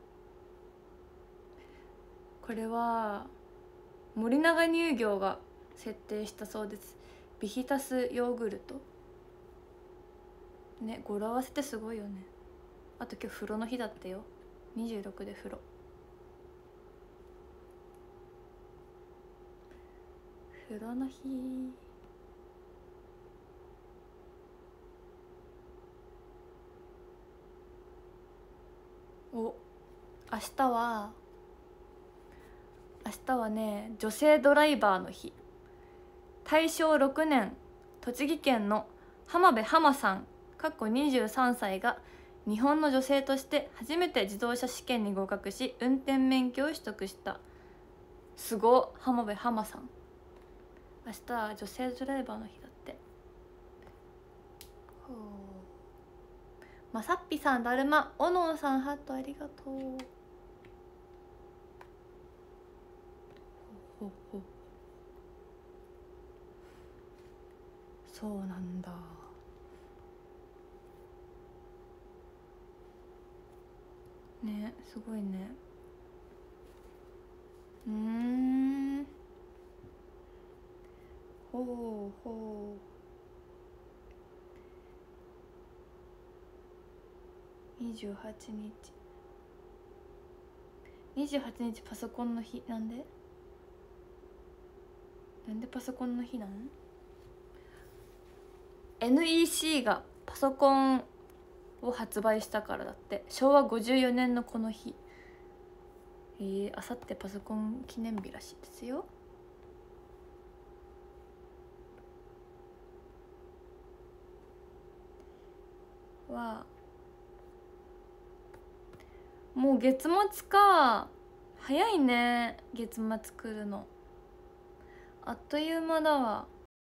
これは森永乳業が設定したそうです。ビヒタスヨーグルトね、語呂合わせてすごいよね。あと今日風呂の日だったよ。26で風呂。風呂の日。お、明日はね、女性ドライバーの日。大正6年、栃木県の浜辺浜さん23歳が日本の女性として初めて自動車試験に合格し、運転免許を取得した。すごっ、浜辺浜さん。明日は女性ドライバーの日だって。ほう。まさっぴさん、だるま、おのんさん、ハットありがとう。ほうほう。そうなんだ。ね、すごいね。ほうほう。28日パソコンの日。なんでパソコンの日なの？ NEC がパソコンを発売したからだって。昭和54年のこの日。あさってパソコン記念日らしいですよ。 はもう月末か。早いね、月末来るの。あっという間だわ。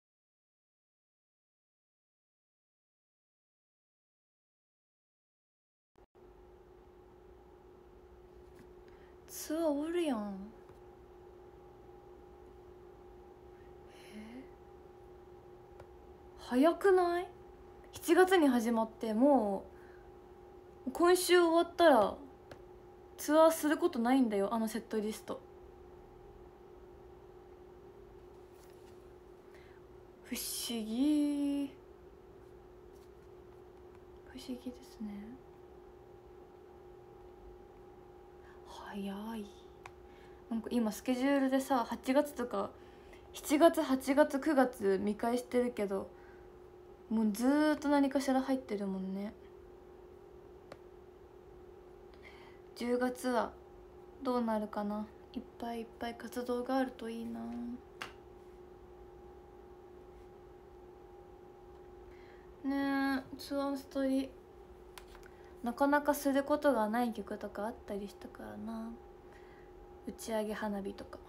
ツアーおるやん。早くない？ 7 月に始まってもう今週終わったらツアーすることないんだよ、あのセットリスト。不思議、不思議ですね。早い。なんか今スケジュールでさ、8月とか7月8月9月見返してるけど、もうずーっと何かしら入ってるもんね。10月はどうなるかな。いっぱいいっぱい活動があるといいな。ねえ、ツアーストーリーなかなかすることがない曲とかあったりしたからな。打ち上げ花火とか。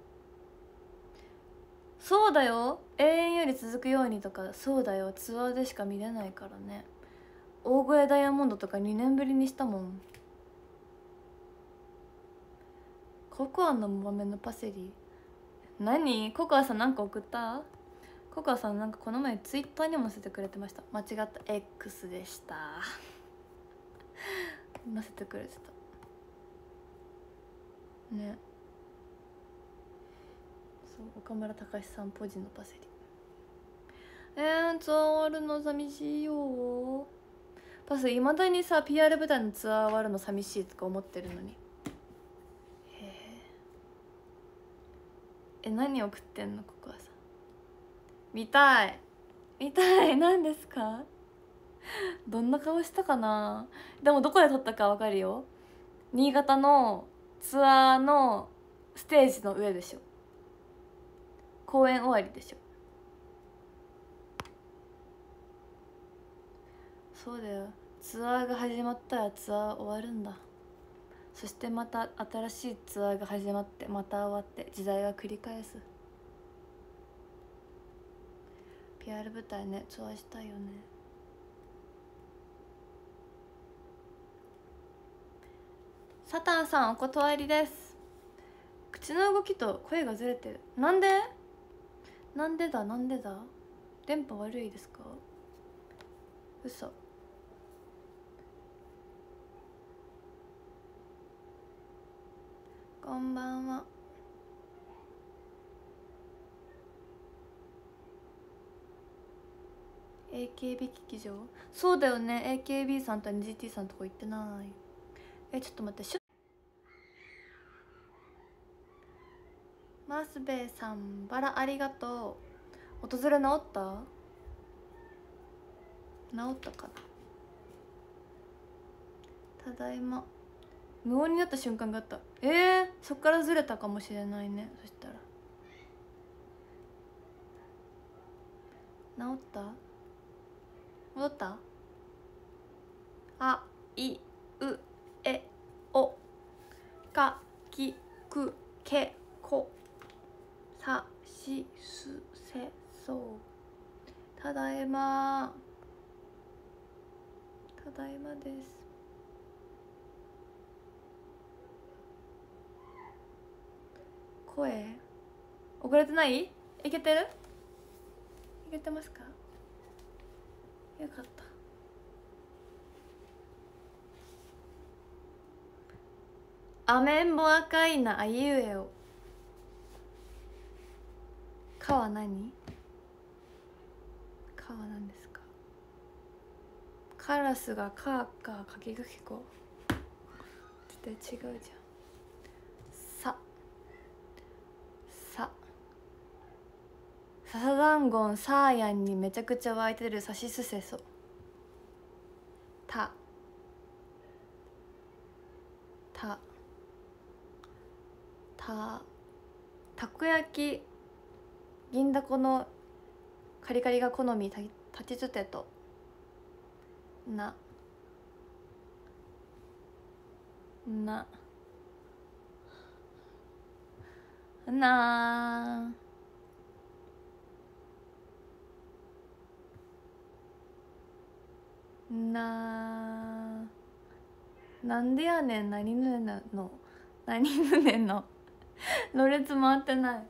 そうだよ、永遠より続くようにとか。そうだよ、ツアーでしか見れないからね。大声ダイヤモンドとか2年ぶりにしたもん。ココアの豆のパセリ。何？ココアさんなんか送った？ココアさんなんかこの前ツイッターにも載せてくれてました。間違った、 X でした載せてくれてたね。そう、岡村隆史さんポジのパセリ。ツアー終わるの寂しいよ。パスいまだにさ PR 舞台のツアー終わるの寂しいとか思ってるのに。何送ってんのココアさん。見たい見たい。何ですか？どんな顔したかな。でもどこで撮ったかわかるよ。新潟のツアーのステージの上でしょ。公演終わりでしょ。そうだよ、ツアーが始まったらツアー終わるんだ。そしてまた新しいツアーが始まってまた終わって時代は繰り返す。 PR 舞台ね、ツアーしたいよね。サタンさんお断りです。口の動きと声がずれてる。なんで？なんでだなんでだ。電波悪いですか？嘘。こんばんは。AKB 劇場。そうだよね、 AKB さんと NGT さんとこ行ってない。ちょっと待って。マスベイさんバラありがとう。訪れ治った？治ったかな。ただいま。無音になった瞬間があった。そっからずれたかもしれないね。そしたら治った？戻った？あいうえおかきくけこさしすせそうただいま。ただいまです。声遅れてない？いけてる？いけてますか？よかった。アメンボ赤いなあいうえお。かは何？かは何ですか？カラスがカーカーかきがけこ。絶対違うじゃん。さ笹団子サーヤンにめちゃくちゃ湧いてるさしすせそ。たこ焼き銀だこのカリカリが好みたちつてとなななななんでやねん。何ぬねの何ぬねのろれつ回ってない。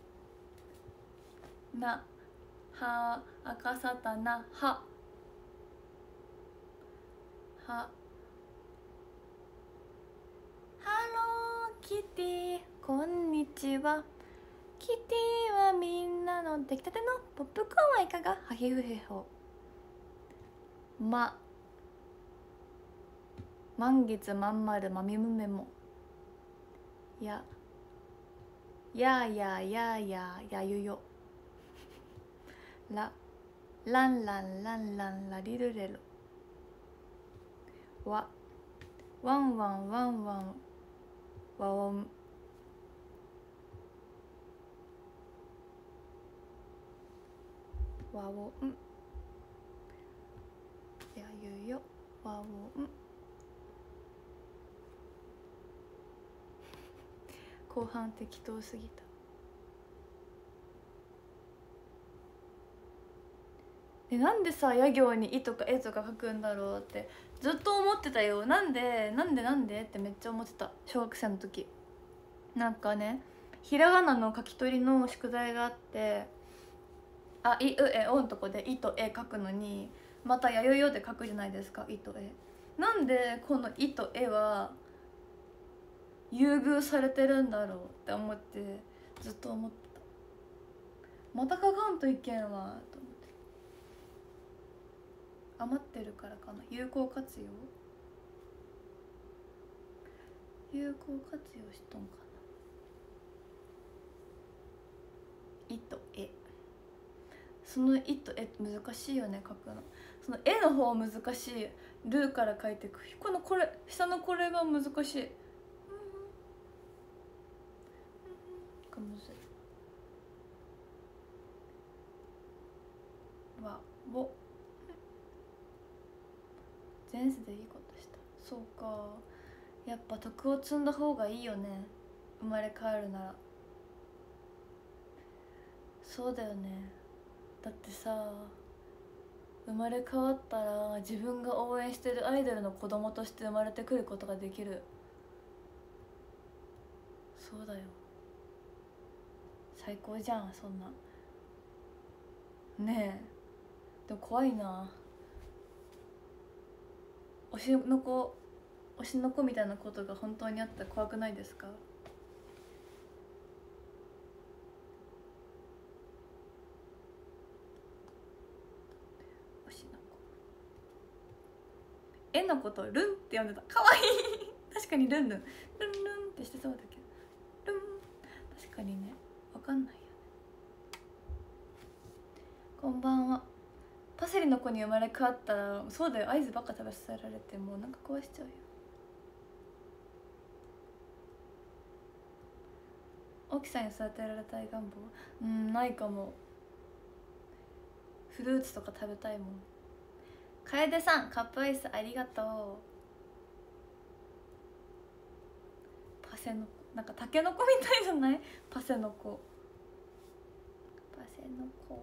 なは赤さたなははハローキティこんにちは。キティはみんなの出来たてのポップコーンはいかが。はひふへほ。満月まんまるまみむめも。ややややややゆよ。ラランランランランラリルレロ。ワンワンワンワンワオン。ワオンやゆよワオン。後半適当すぎた。なんでさや行に「い」とか「え」とか書くんだろうってずっと思ってたよ。なんでってめっちゃ思ってた小学生の時。なんかねひらがなの書き取りの宿題があって、あいうえおのとこで「い」と「え」書くのにまた「やよよ」で書くじゃないですか「い」と「え」。なんでこの「い」と「え」は優遇されてるんだろうって思ってずっと思ってた。また書かんといけんわと思って。余ってるからかな。有効活用有効活用しとんかな。「い」と「え」その「い」と「え」難しいよね書くの。その「え」の方難しい。ルーから書いていく。これ下のこれが難しい。むずいわぼ前世でいいことした。そうか、やっぱ徳を積んだ方がいいよね。生まれ変わるなら。そうだよね。だってさ生まれ変わったら自分が応援してるアイドルの子供として生まれてくることができる。そうだよ、最高じゃんそんな。ねえでも怖いな。推しの子みたいなことが本当にあったら怖くないですか。推しの子絵のことルンって呼んでた。かわいい確かにルンルンルンルンってしてそうだけど、ルン確かにね、わかんないよね。こんばんは。パセリの子に生まれ変わったらそうだよ、合図ばっか食べさせられてもうなんか壊しちゃうよ。沖さんに育てられたい願望ないかも。フルーツとか食べたいもん。楓さんカップアイスありがとう。パセの子なんかタケノコみたいじゃない。パセの子パセの子。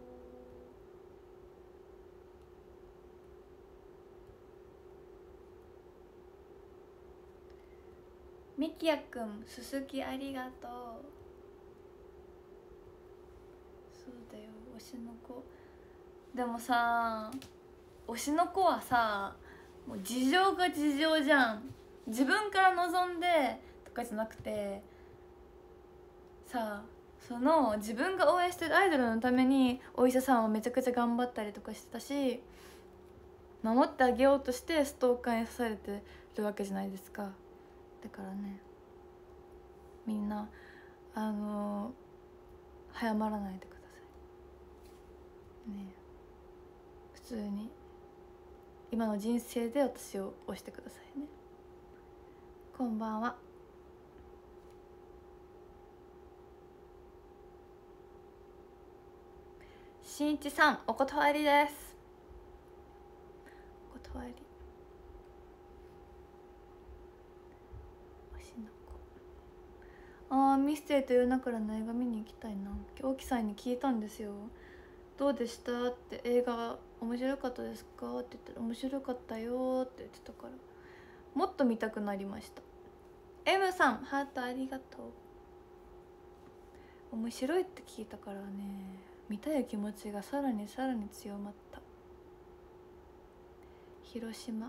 みきやくんすすきありがとう。そうだよ推しの子。でもさ推しの子はさもう事情が事情じゃん。自分から望んでとかじゃなくてさ、その自分が応援してるアイドルのためにお医者さんはめちゃくちゃ頑張ったりとかしてたし、守ってあげようとしてストーカーに刺されてるわけじゃないですか。だからねみんな早まらないでくださいね。普通に今の人生で私を推してくださいね。こんばんは。しんいちさんお断りです。お断り。 ケーという中の映画見に行きたいな。大木さんに聞いたんですよ。どうでしたって、映画面白かったですかって言ったら、面白かったよって言ってたから、もっと見たくなりました。 M さんハートありがとう。面白いって聞いたからね、見たい気持ちがさらにさらに強まった。広島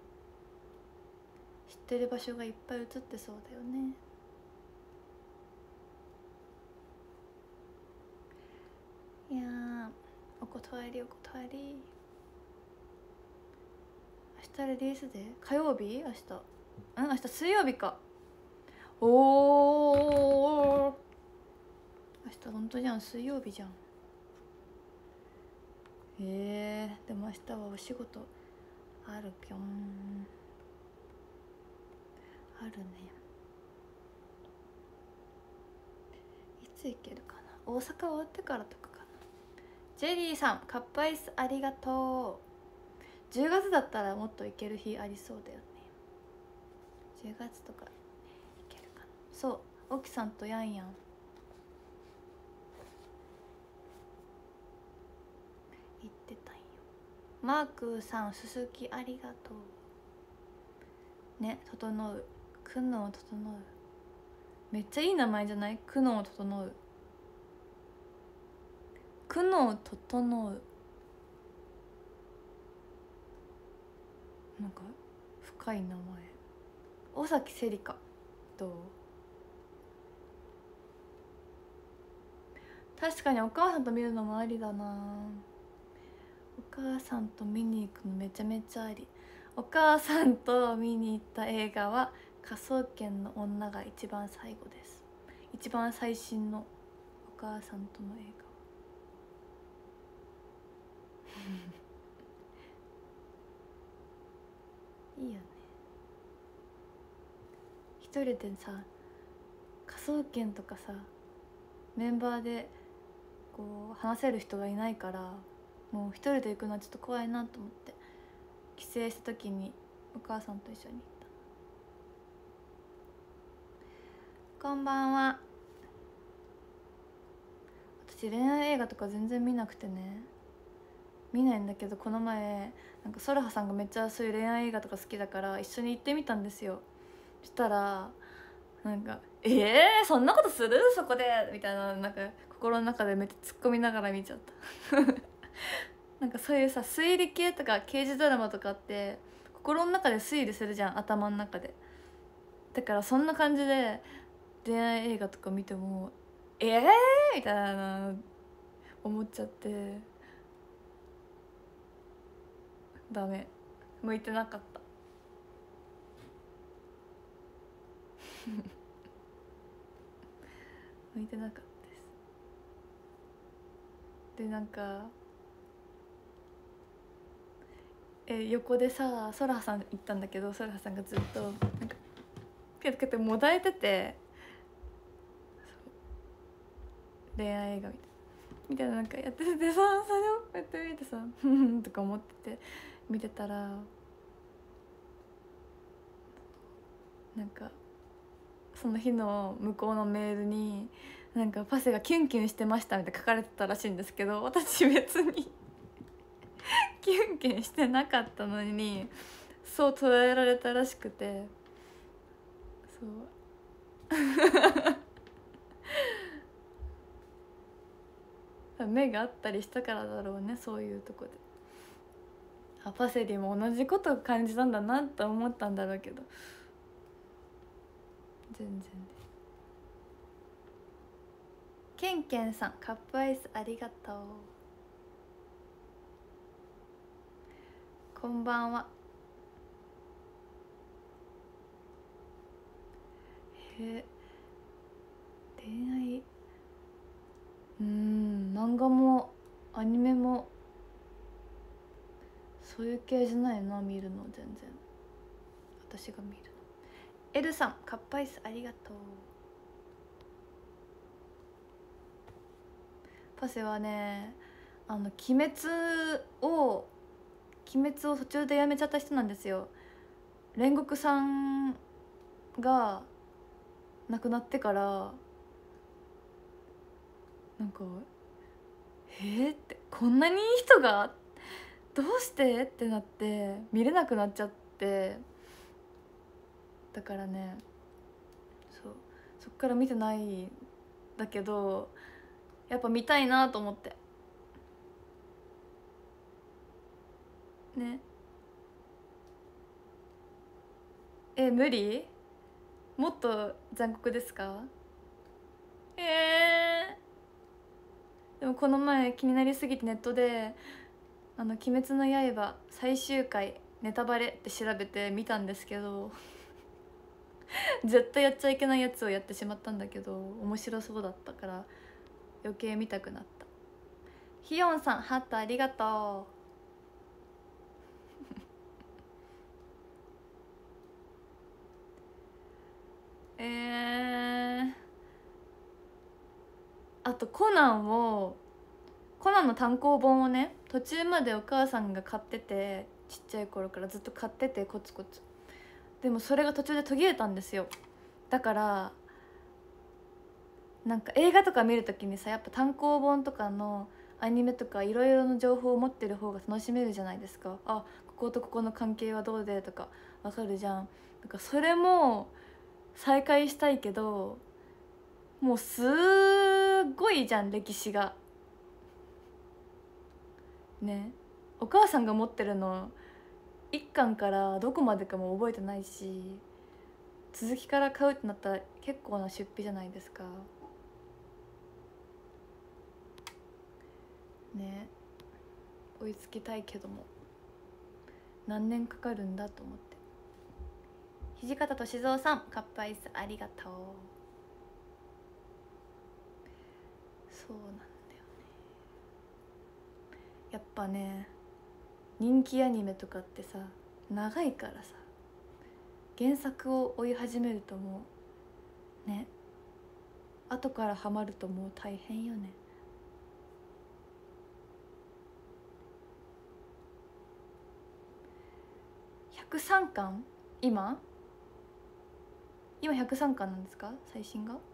知ってる場所がいっぱい映ってそうだよね。いやー、お断りお断り。明日レディースで火曜日、明日水曜日か。おお、明日本当じゃん、水曜日じゃん。でも明日はお仕事あるぴょん。あるね。いつ行けるかな。大阪終わってからとかかな。ジェリーさんカップアイスありがとう。10月だったらもっと行ける日ありそうだよね。10月とか行けるかな。そう、沖さんとヤンヤン行ってたんよ。マークさん、すすきありがとうね。整う、くの整う、めっちゃいい名前じゃない？くの整う、くの整う、なんか深い名前。尾崎せりか、どう？確かにお母さんと見るのもありだな。お母さんと見に行くのめちゃめちゃあり。お母さんと見に行った映画は科捜研の女が一番最後です。一番最新のお母さんとの映画いいよね。一人でさ、科捜研とかさ、メンバーでこう話せる人がいないから、もう一人で行くのはちょっと怖いなと思って、帰省した時にお母さんと一緒に行った。こんばんは。私恋愛映画とか全然見なくてね、見ないんだけど、この前なんかソルハさんがめっちゃそういう恋愛映画とか好きだから一緒に行ってみたんですよ。そしたらなんかそんなことするそこでみたいな、なんか心の中でめっちゃ突っ込みながら見ちゃったなんかそういうさ、推理系とか刑事ドラマとかって心の中で推理するじゃん、頭の中で。だからそんな感じで恋愛映画とか見てもみたいな思っちゃって、ダメ、向いてなかった向いてなかったです。でなんか横でさ、ソラハさん行ったんだけど、ソラハさんがずっとなんかピュッてもだえてて、恋愛映画みたいななんかやっててさ、それをこうやって見てさふんとか思ってて見てたら、なんかその日の向こうのメールになんかパセがキュンキュンしてましたみたいな書かれてたらしいんですけど、私別にキュンキュンしてなかったのにそう捉えられたらしくて、そう目があったりしたからだろうね、そういうとこで。パセリも同じことを感じたんだなって思ったんだろうけど、全然です。ケンケンさんカップアイスありがとう。こんばんは。恋愛、漫画もアニメもそういう系じゃないな、見るの全然。私が見るの。エルさんカップアイスありがとう。パセはね、鬼滅を途中でやめちゃった人なんですよ。煉獄さんが亡くなってからなんかってこんなにいい人がどうしてってなって見れなくなっちゃって、だからねそっから見てないんだけど、やっぱ見たいなと思ってね。無理？もっと残酷ですか？でもこの前気になりすぎてネットで「鬼滅の刃」最終回ネタバレって調べて見たんですけど絶対やっちゃいけないやつをやってしまったんだけど、面白そうだったから余計見たくなった。ひよんさんハートありがとう。あとコナンの単行本をね、途中までお母さんが買ってて、ちっちゃい頃からずっと買っててコツコツ。でもそれが途中で途切れたんですよ。だからなんか映画とか見るときにさ、やっぱ単行本とかのアニメとかいろいろな情報を持ってる方が楽しめるじゃないですか。あ、こことここの関係はどうでとかわかるじゃん。なんかそれも再開したいけど、もうすっごいじゃん歴史がね。お母さんが持ってるの1巻からどこまでかも覚えてないし、続きから買うってなったら結構な出費じゃないですかね。追いつきたいけども何年かかるんだと思って。土方歳三さんカップアイスありがとう。そうなんだよね。やっぱね、人気アニメとかってさ長いからさ、原作を追い始めるともうね、後からハマるともう大変よね。103巻今103巻なんですか、最新が。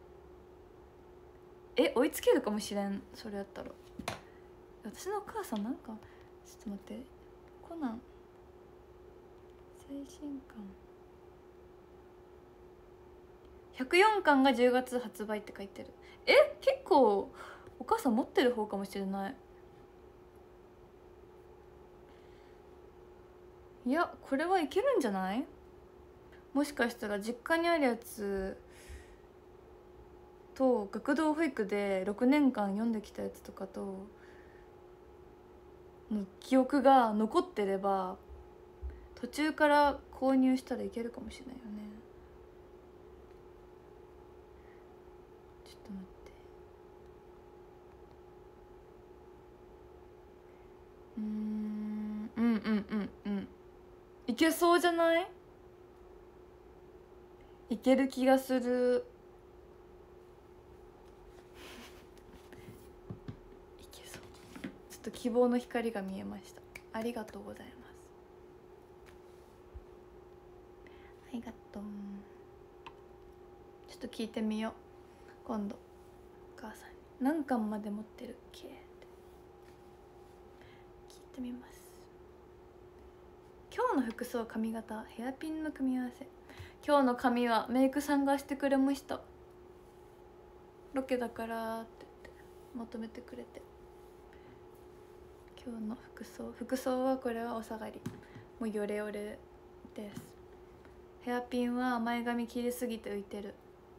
追いつけるかもしれん、それやったら。私のお母さんなんかちょっと待って、コナン最新巻104巻が10月発売って書いてる。結構お母さん持ってる方かもしれない。いや、これはいけるんじゃない？もしかしたら実家にあるやつと学童保育で6年間読んできたやつとかとの記憶が残ってれば、途中から購入したらいけるかもしれないよね。ちょっと待って。いけそうじゃない？いける気がする。いけそう。ちょっと希望の光が見えました。ありがとうございます。ありがとう。ちょっと聞いてみよう今度、お母さんに何巻まで持ってるっけって聞いてみます。今日の服装、髪型、ヘアピンの組み合わせ。今日の髪はメイクさんがしてくれました。ロケだからって言ってまとめてくれて。今日の服装はこれはお下がり、もうヨレヨレです。ヘアピンは前髪切りすぎて浮いてる。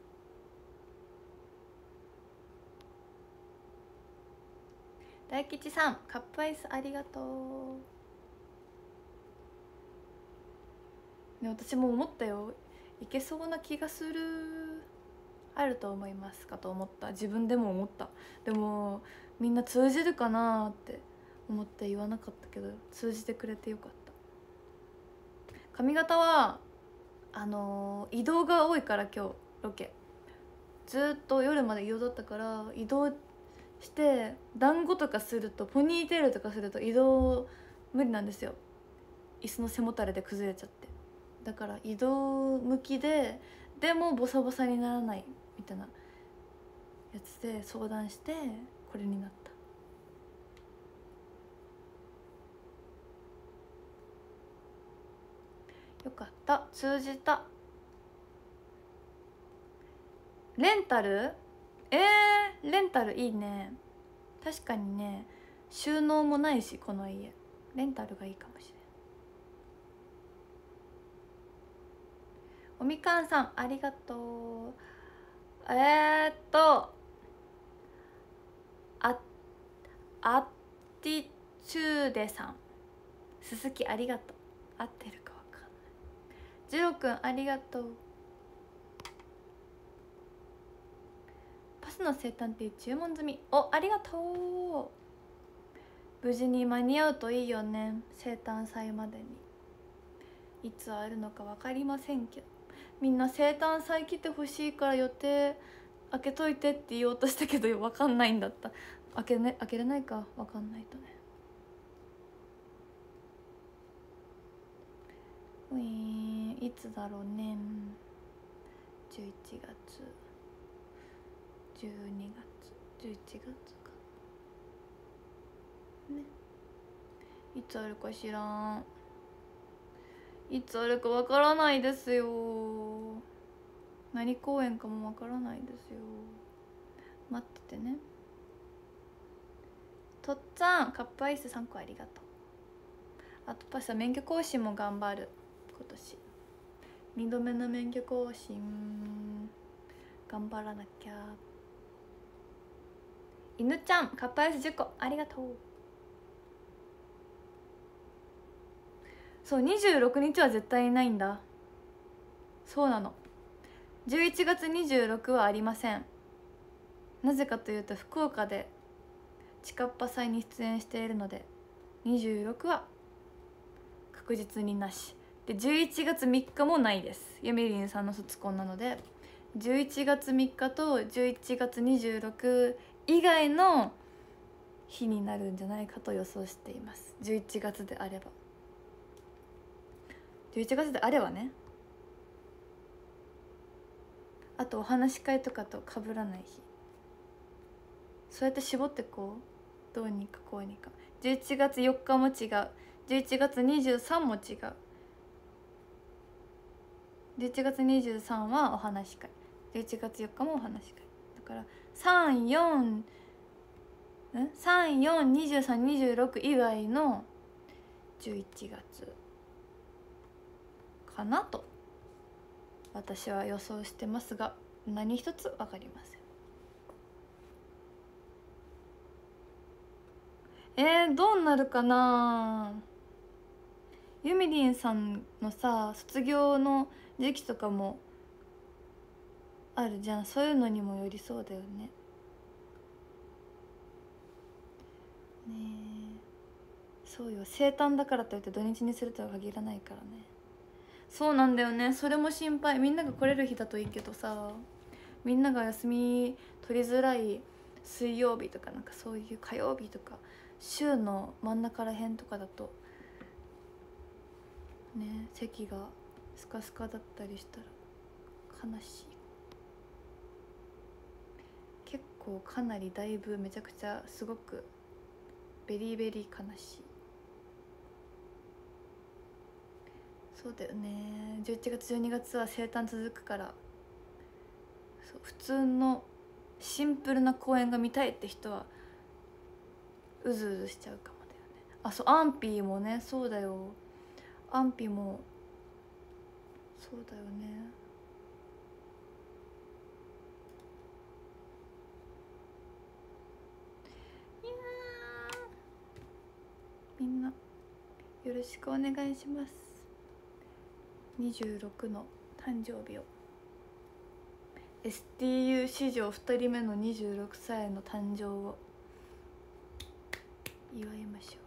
大吉さんカップアイスありがとうね。私も思ったよ、いけそうな気がする。あると思いますかと思った。自分でも思った。でもみんな通じるかなって思って言わなかったけど、通じてくれてよかった。髪型は移動が多いから、今日ロケずっと夜まで移動だったから、移動して団子とかすると、ポニーテールとかすると移動無理なんですよ。椅子の背もたれで崩れちゃって。だから移動向きででもボサボサにならないみたいなやつで相談してこれになった。よかった、通じた。レンタル、レンタルいいね。確かにね、収納もないしこの家、レンタルがいいかもしれない。おみかんさんありがとう。アティチューデさん、すすきありがとう。合ってるかわかんない。ジロくんありがとう。パスの生誕って注文済み。お、ありがとう。無事に間に合うといいよね、生誕祭までに。いつあるのか分かりませんけど、みんな生誕祭来てほしいから予定開けといてって言おうとしたけど分かんないんだった。開けれないか、分かんないとね。いつだろうね。11月、12月、11月かね。いつあるか知らん。いつあるかわからないですよ。何公演かもわからないですよ。待っててね。とっつぁんカップアイス3個ありがとう。あとパスタ免許更新も頑張る。今年2度目の免許更新頑張らなきゃ。犬ちゃんカップアイス10個ありがとう。そう、26日は絶対にないんだ。そうなの、11月26はありません。なぜかというと福岡でちかっぱ祭に出演しているので、26は確実になしで、11月3日もないです。ゆみりんさんの卒コンなので、11月3日と11月26以外の日になるんじゃないかと予想しています。11月であれば、11月であればね。あとお話し会とかと被らない日、そうやって絞ってこう、どうにかこうにか。11月4日も違う、11月23も違う。11月23はお話し会、11月4日もお話し会だから、342326以外の11月かなと私は予想してますが、何一つ分かりません。どうなるかな。ゆみりんさんのさ、卒業の時期とかもあるじゃん。そういうのにもよりそうだよね。ねえ、そうよ、生誕だからといって土日にするとは限らないからね。そうなんだよね、それも心配。みんなが来れる日だといいけどさ、みんなが休み取りづらい水曜日とか、なんかそういう火曜日とか週の真ん中らへんとかだとね、席がスカスカだったりしたら悲しい。結構かなりだいぶめちゃくちゃすごくベリーベリー悲しい。そうだよね、11月12月は生誕続くから、そう、普通のシンプルな公演が見たいって人はうずうずしちゃうかもだよね。あ、そう、アンピーもね、そうだよ、アンピもそうだよね。いやみんなよろしくお願いします。26の誕生日を、 STU 史上2人目の26歳の誕生を祝いましょ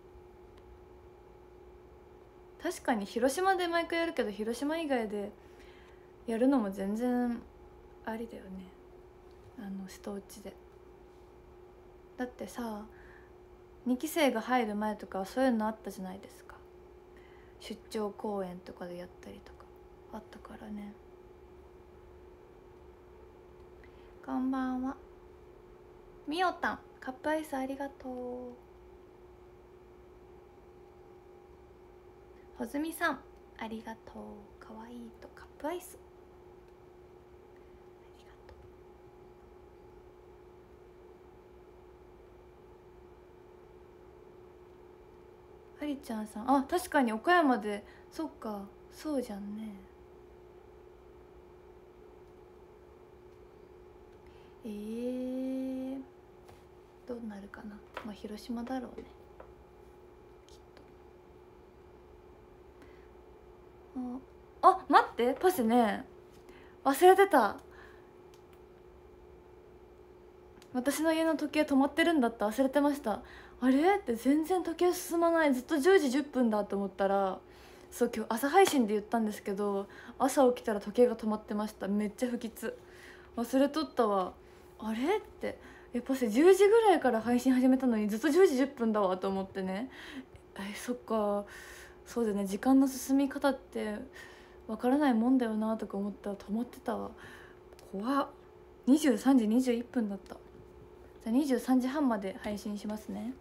う。確かに広島で毎回やるけど、広島以外でやるのも全然ありだよね。瀬戸内で。だってさ、2期生が入る前とかはそういうのあったじゃないですか。出張公演とかでやったりとかあったからね。こんばんは。 みおたんカップアイスありがとう。ほずみさんありがとう。かわいいとカップアイスありがとう。はりちゃんさん、あ、確かに岡山で、そっか、そうじゃんね。どうなるかな。まあ広島だろうね、きっと。あ、待って、パスね、忘れてた。私の家の時計止まってるんだった、忘れてました。あれって全然時計進まない、ずっと10時10分だと思ったら、そう今日朝配信で言ったんですけど、朝起きたら時計が止まってました。めっちゃ不吉、忘れとったわ。あれってパセ10時ぐらいから配信始めたのにずっと10時10分だわと思ってね。そっか、そうだよね、時間の進み方ってわからないもんだよなとか思ったら止まってたわ。怖っ、23時21分だった。じゃあ23時半まで配信しますね。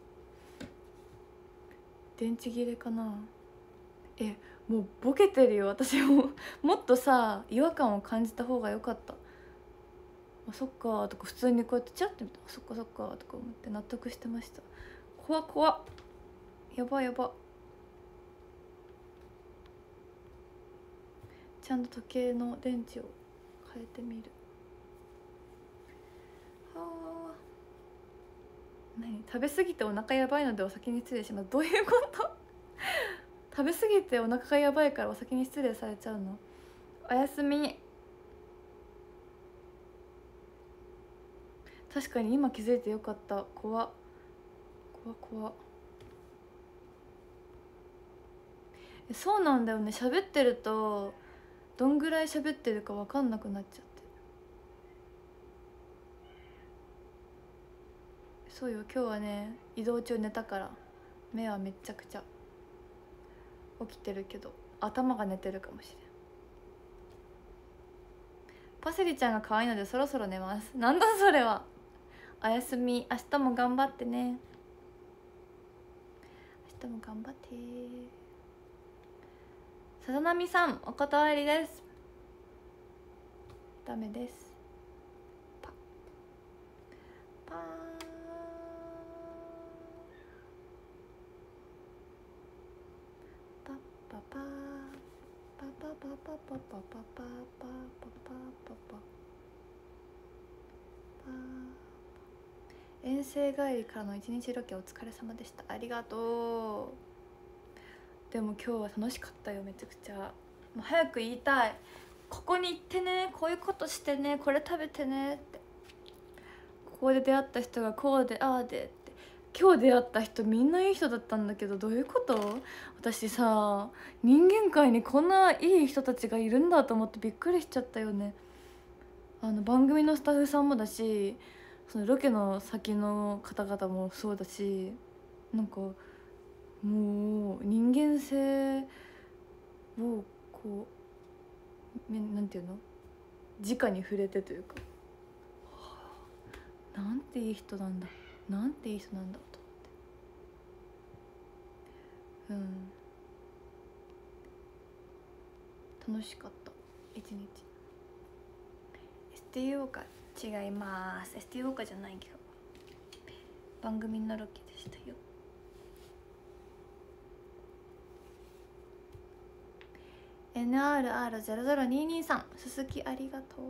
電池切れかな。もうボケてるよ私ももっとさ違和感を感じた方が良かった。あ、そっかとか普通にこうやってチャッて見て、あ、そっかそっかとか思って納得してました。怖っ怖っ、やばやば。ちゃんと時計の電池を変えてみる。はあ、何、食べ過ぎてお腹やばいのでお先に失礼します。どういうこと食べ過ぎてお腹がやばいからお先に失礼されちゃうの。おやすみ。確かに今気づいてよかった。怖っ怖っ怖っ。そうなんだよね、喋ってるとどんぐらい喋ってるか分かんなくなっちゃって。そうよ、今日はね移動中寝たから目はめっちゃくちゃ起きてるけど頭が寝てるかもしれん。パセリちゃんが可愛いのでそろそろ寝ます。なんだそれは。おやすみ、明日も頑張ってね。明日も頑張って。さざなみさんお断りです。ダメです。パパーパッパパーパパパパパパパパパパパパパ遠征帰りからの一日ロケお疲れ様でした。ありがとう。でも今日は楽しかったよ、めちゃくちゃ。もう早く言いたい。ここに行ってね、こういうことしてね、これ食べてねって。ここで出会った人がこうでああでって。今日出会った人みんないい人だったんだけど、どういうこと？私さ、人間界にこんないい人たちがいるんだと思ってびっくりしちゃったよね。番組のスタッフさんもだし、そのロケの先の方々もそうだし、なんかもう人間性をこうなんていうの、直に触れてというか、なんていい人なんだ、なんていい人なんだと思って、楽しかった一日。STU か違います。STU かじゃないけど番組のロケでしたよ。NRR00223 さん、鈴木ありがとう。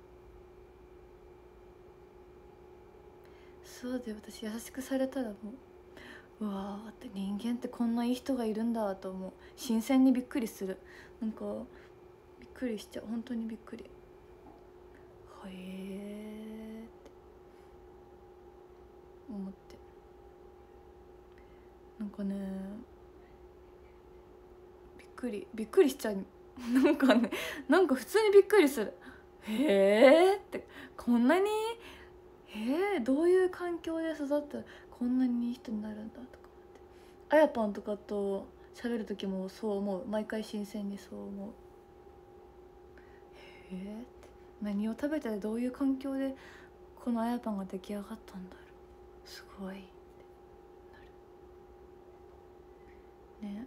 そうで、私優しくされたらもう、うわーって人間ってこんないい人がいるんだと思う。新鮮にびっくりする。なんかびっくりしちゃう、本当にびっくり。へえって思って、なんかねびっくりしちゃう。なんかね、なんか普通にびっくりする。へえって、こんなに、どういう環境で育ったらこんなにいい人になるんだとか思って。あやぱんとかと喋る時もそう思う。毎回新鮮にそう思う。へえって、何を食べてどういう環境でこのあやぱんが出来上がったんだろう、すごいってなるね。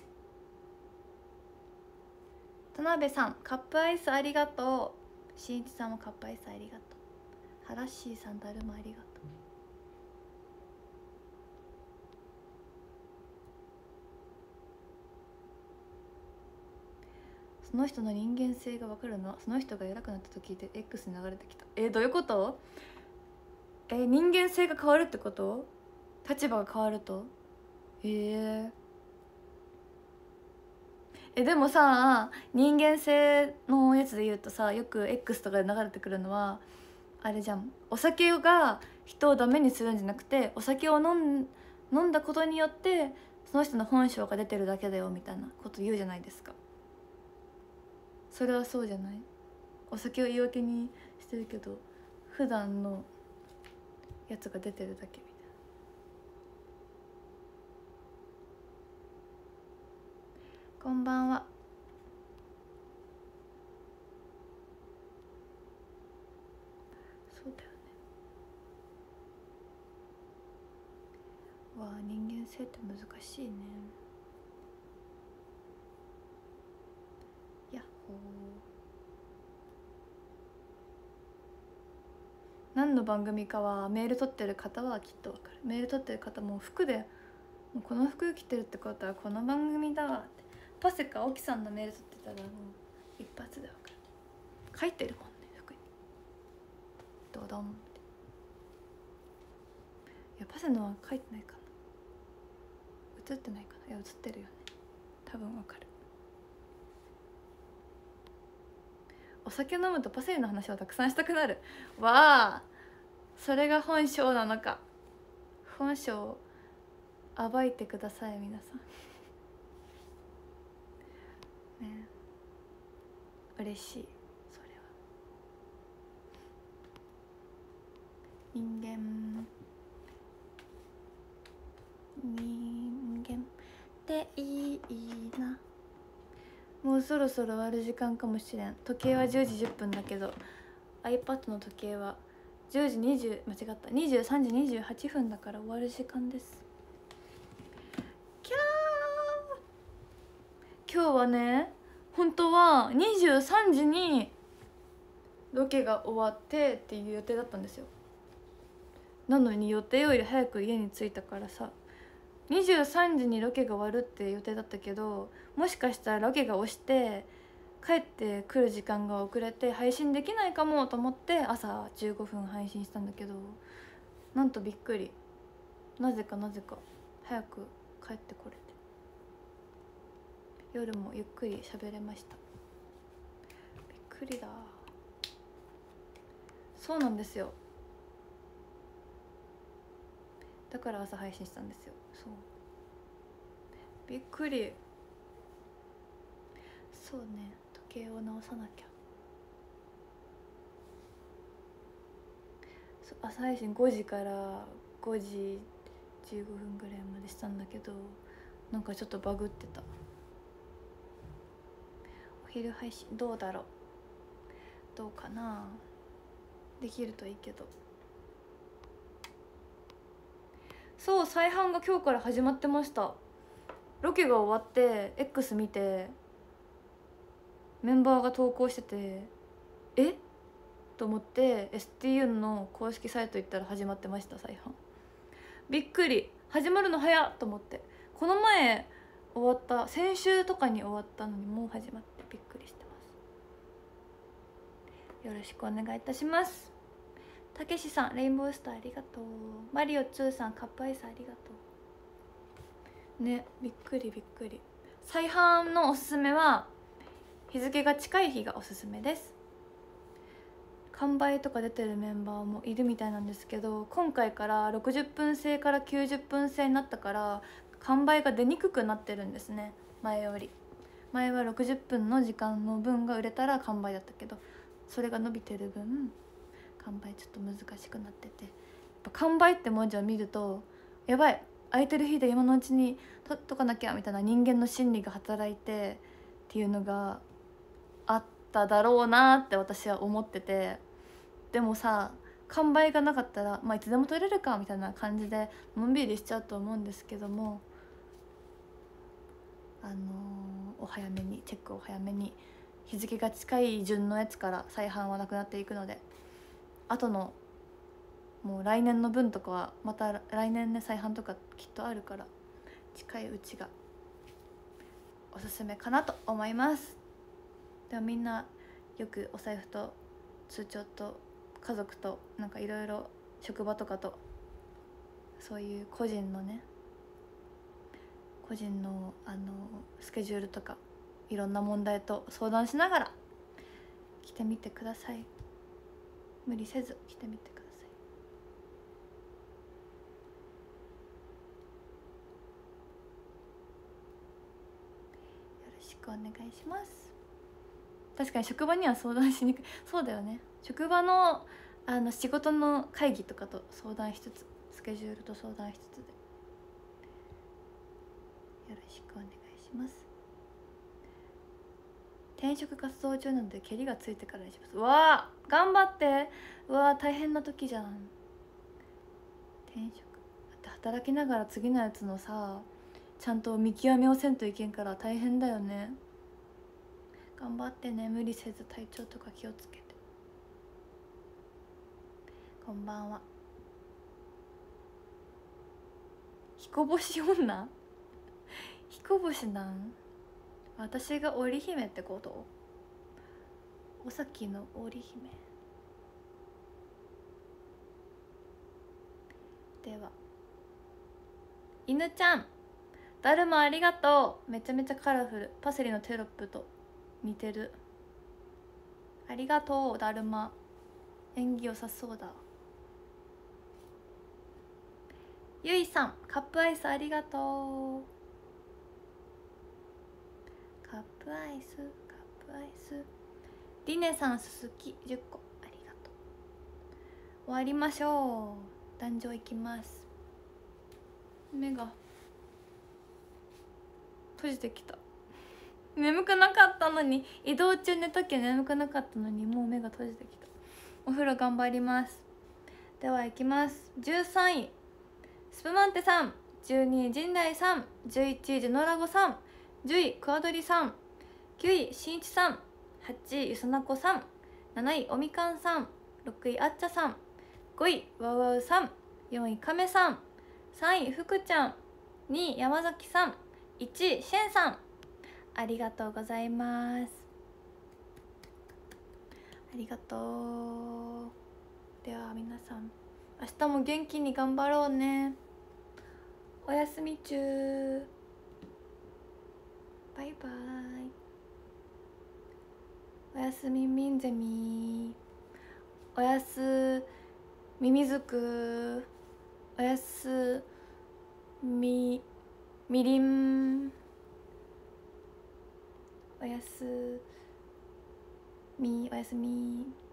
田辺さんカップアイスありがとう。しんいちさんもカップアイスありがとう。はらっしーさんだるまありがとう。その人の人間性が分かるのはその人が偉くなったと聞いて X に流れてきた。どういうこと？人間性が変わるってこと？立場が変わると？でもさ、人間性のやつで言うとさ、よく X とかで流れてくるのはあれじゃん。お酒が人をダメにするんじゃなくて、お酒を飲んだことによってその人の本性が出てるだけだよみたいなこと言うじゃないですか。それはそうじゃない？お酒を言い訳にしてるけど普段のやつが出てるだけみたいな。こんばんは。そうだよね。わあ、人間性って難しいね。やっほー。何の番組かはメール取ってる方はきっと分かる。メール取ってる方も服でもうこの服着てるってことはこの番組だわって。パセか沖さんのメール取ってたらもう一発で分かる。書いてるもんね、服にドドンって。いやパセのは書いてないかな、映ってないかな。いや映ってるよね、多分分かる。お酒飲むとパセリの話をたくさんしたくなる。わあ、それが本性なのか。本性を暴いてください皆さんね、嬉しい。それは人間っていいな。もうそろそろ終わる時間かもしれん。時計は10時10分だけど iPad の時計は10時20間違った23時28分だから終わる時間です。キャー。今日はね、本当は23時にロケが終わってっていう予定だったんですよ。なのに予定より早く家に着いたからさ、23時にロケが終わるって予定だったけど、もしかしたらロケが押して帰ってくる時間が遅れて配信できないかもと思って朝15分配信したんだけど、なんとびっくり、なぜか早く帰ってこれて夜もゆっくり喋れました。びっくりだ。そうなんですよ、だから朝配信したんですよ。そう、びっくり。そうね、時計を直さなきゃ。朝配信5時から5時15分ぐらいまでしたんだけど、なんかちょっとバグってた。お昼配信どうだろう、どうかな、できるといいけど。そう、再販が今日から始まってました。ロケが終わって X 見てメンバーが投稿してて、と思って STU の公式サイト行ったら始まってました、再販。びっくり、始まるの早っと思って。この前終わった、先週とかに終わったのにもう始まってびっくりしてます。よろしくお願いいたします。たけしさんレインボースターありがとう。マリオ2さんカップアイスありがとうね。びっくりびっくり。再販のおすすめは日付が近い日がおすすめです。完売とか出てるメンバーもいるみたいなんですけど、今回から60分制から90分制になったから完売が出にくくなってるんですね、前より。前は60分の時間の分が売れたら完売だったけど、それが伸びてる分完売ちょっと難しくなってて、やっぱ完売って文字を見るとやばい、空いてる日で今のうちに取っとかなきゃみたいな人間の心理が働いてっていうのがあっただろうなって私は思ってて。でもさ、 完売がなかったら、まあ、いつでも取れるかみたいな感じでのんびりしちゃうと思うんですけども、お早めにチェックを早めに、日付が近い順のやつから再販はなくなっていくので、あとのもう来年の分とかはまた来年ね再販とかきっとあるから、近いうちがおすすめかなと思います。でもみんなよくお財布と通帳と家族となんかいろいろ職場とかとそういう個人のスケジュールとかいろんな問題と相談しながら来てみてください。無理せず来てみてください。よろしくお願いします。確かに職場には相談しにくい。そうだよね、職場の仕事の会議とかと相談しつつ、スケジュールと相談しつつでよろしくお願いします。転職活動中なので蹴りがついてからにします。うわー頑張って。うわー大変な時じゃん。転職だって働きながら次のやつのさちゃんと見極めをせんといけんから大変だよね。頑張ってね、無理せず体調とか気をつけて。こんばんは。彦星女彦星なん、私が織姫ってこと？おさきの織姫では。犬ちゃんだるまありがとう。めちゃめちゃカラフル。パセリのテロップと似てる。ありがとうだるま、縁起良さそうだ。ゆいさんカップアイスありがとう。カップアイスカップアイス。リネさんすすき10個ありがとう。終わりましょう。壇上行きます。目が閉じてきた。眠くなかったのに、移動中寝たきゃ眠くなかったのに、もう目が閉じてきた。お風呂頑張ります。では行きます。13位スプマンテさん、12位陣内さん、11位ジェノラゴさん、10位クワドリさん、9位しんいちさん、8位ゆさなこさん、7位おみかんさん、6位あっちゃさん、5位わうわうさん、4位かめさん、3位ふくちゃん、2位山崎さん、1位しぇんさん。ありがとうございます。ありがとう。では皆さん、明日も元気に頑張ろうね。おやすみ中。バイバイ。おやすみみんゼミ。おやすみみずく。おやすみみりん。おやすみ。おやすみ。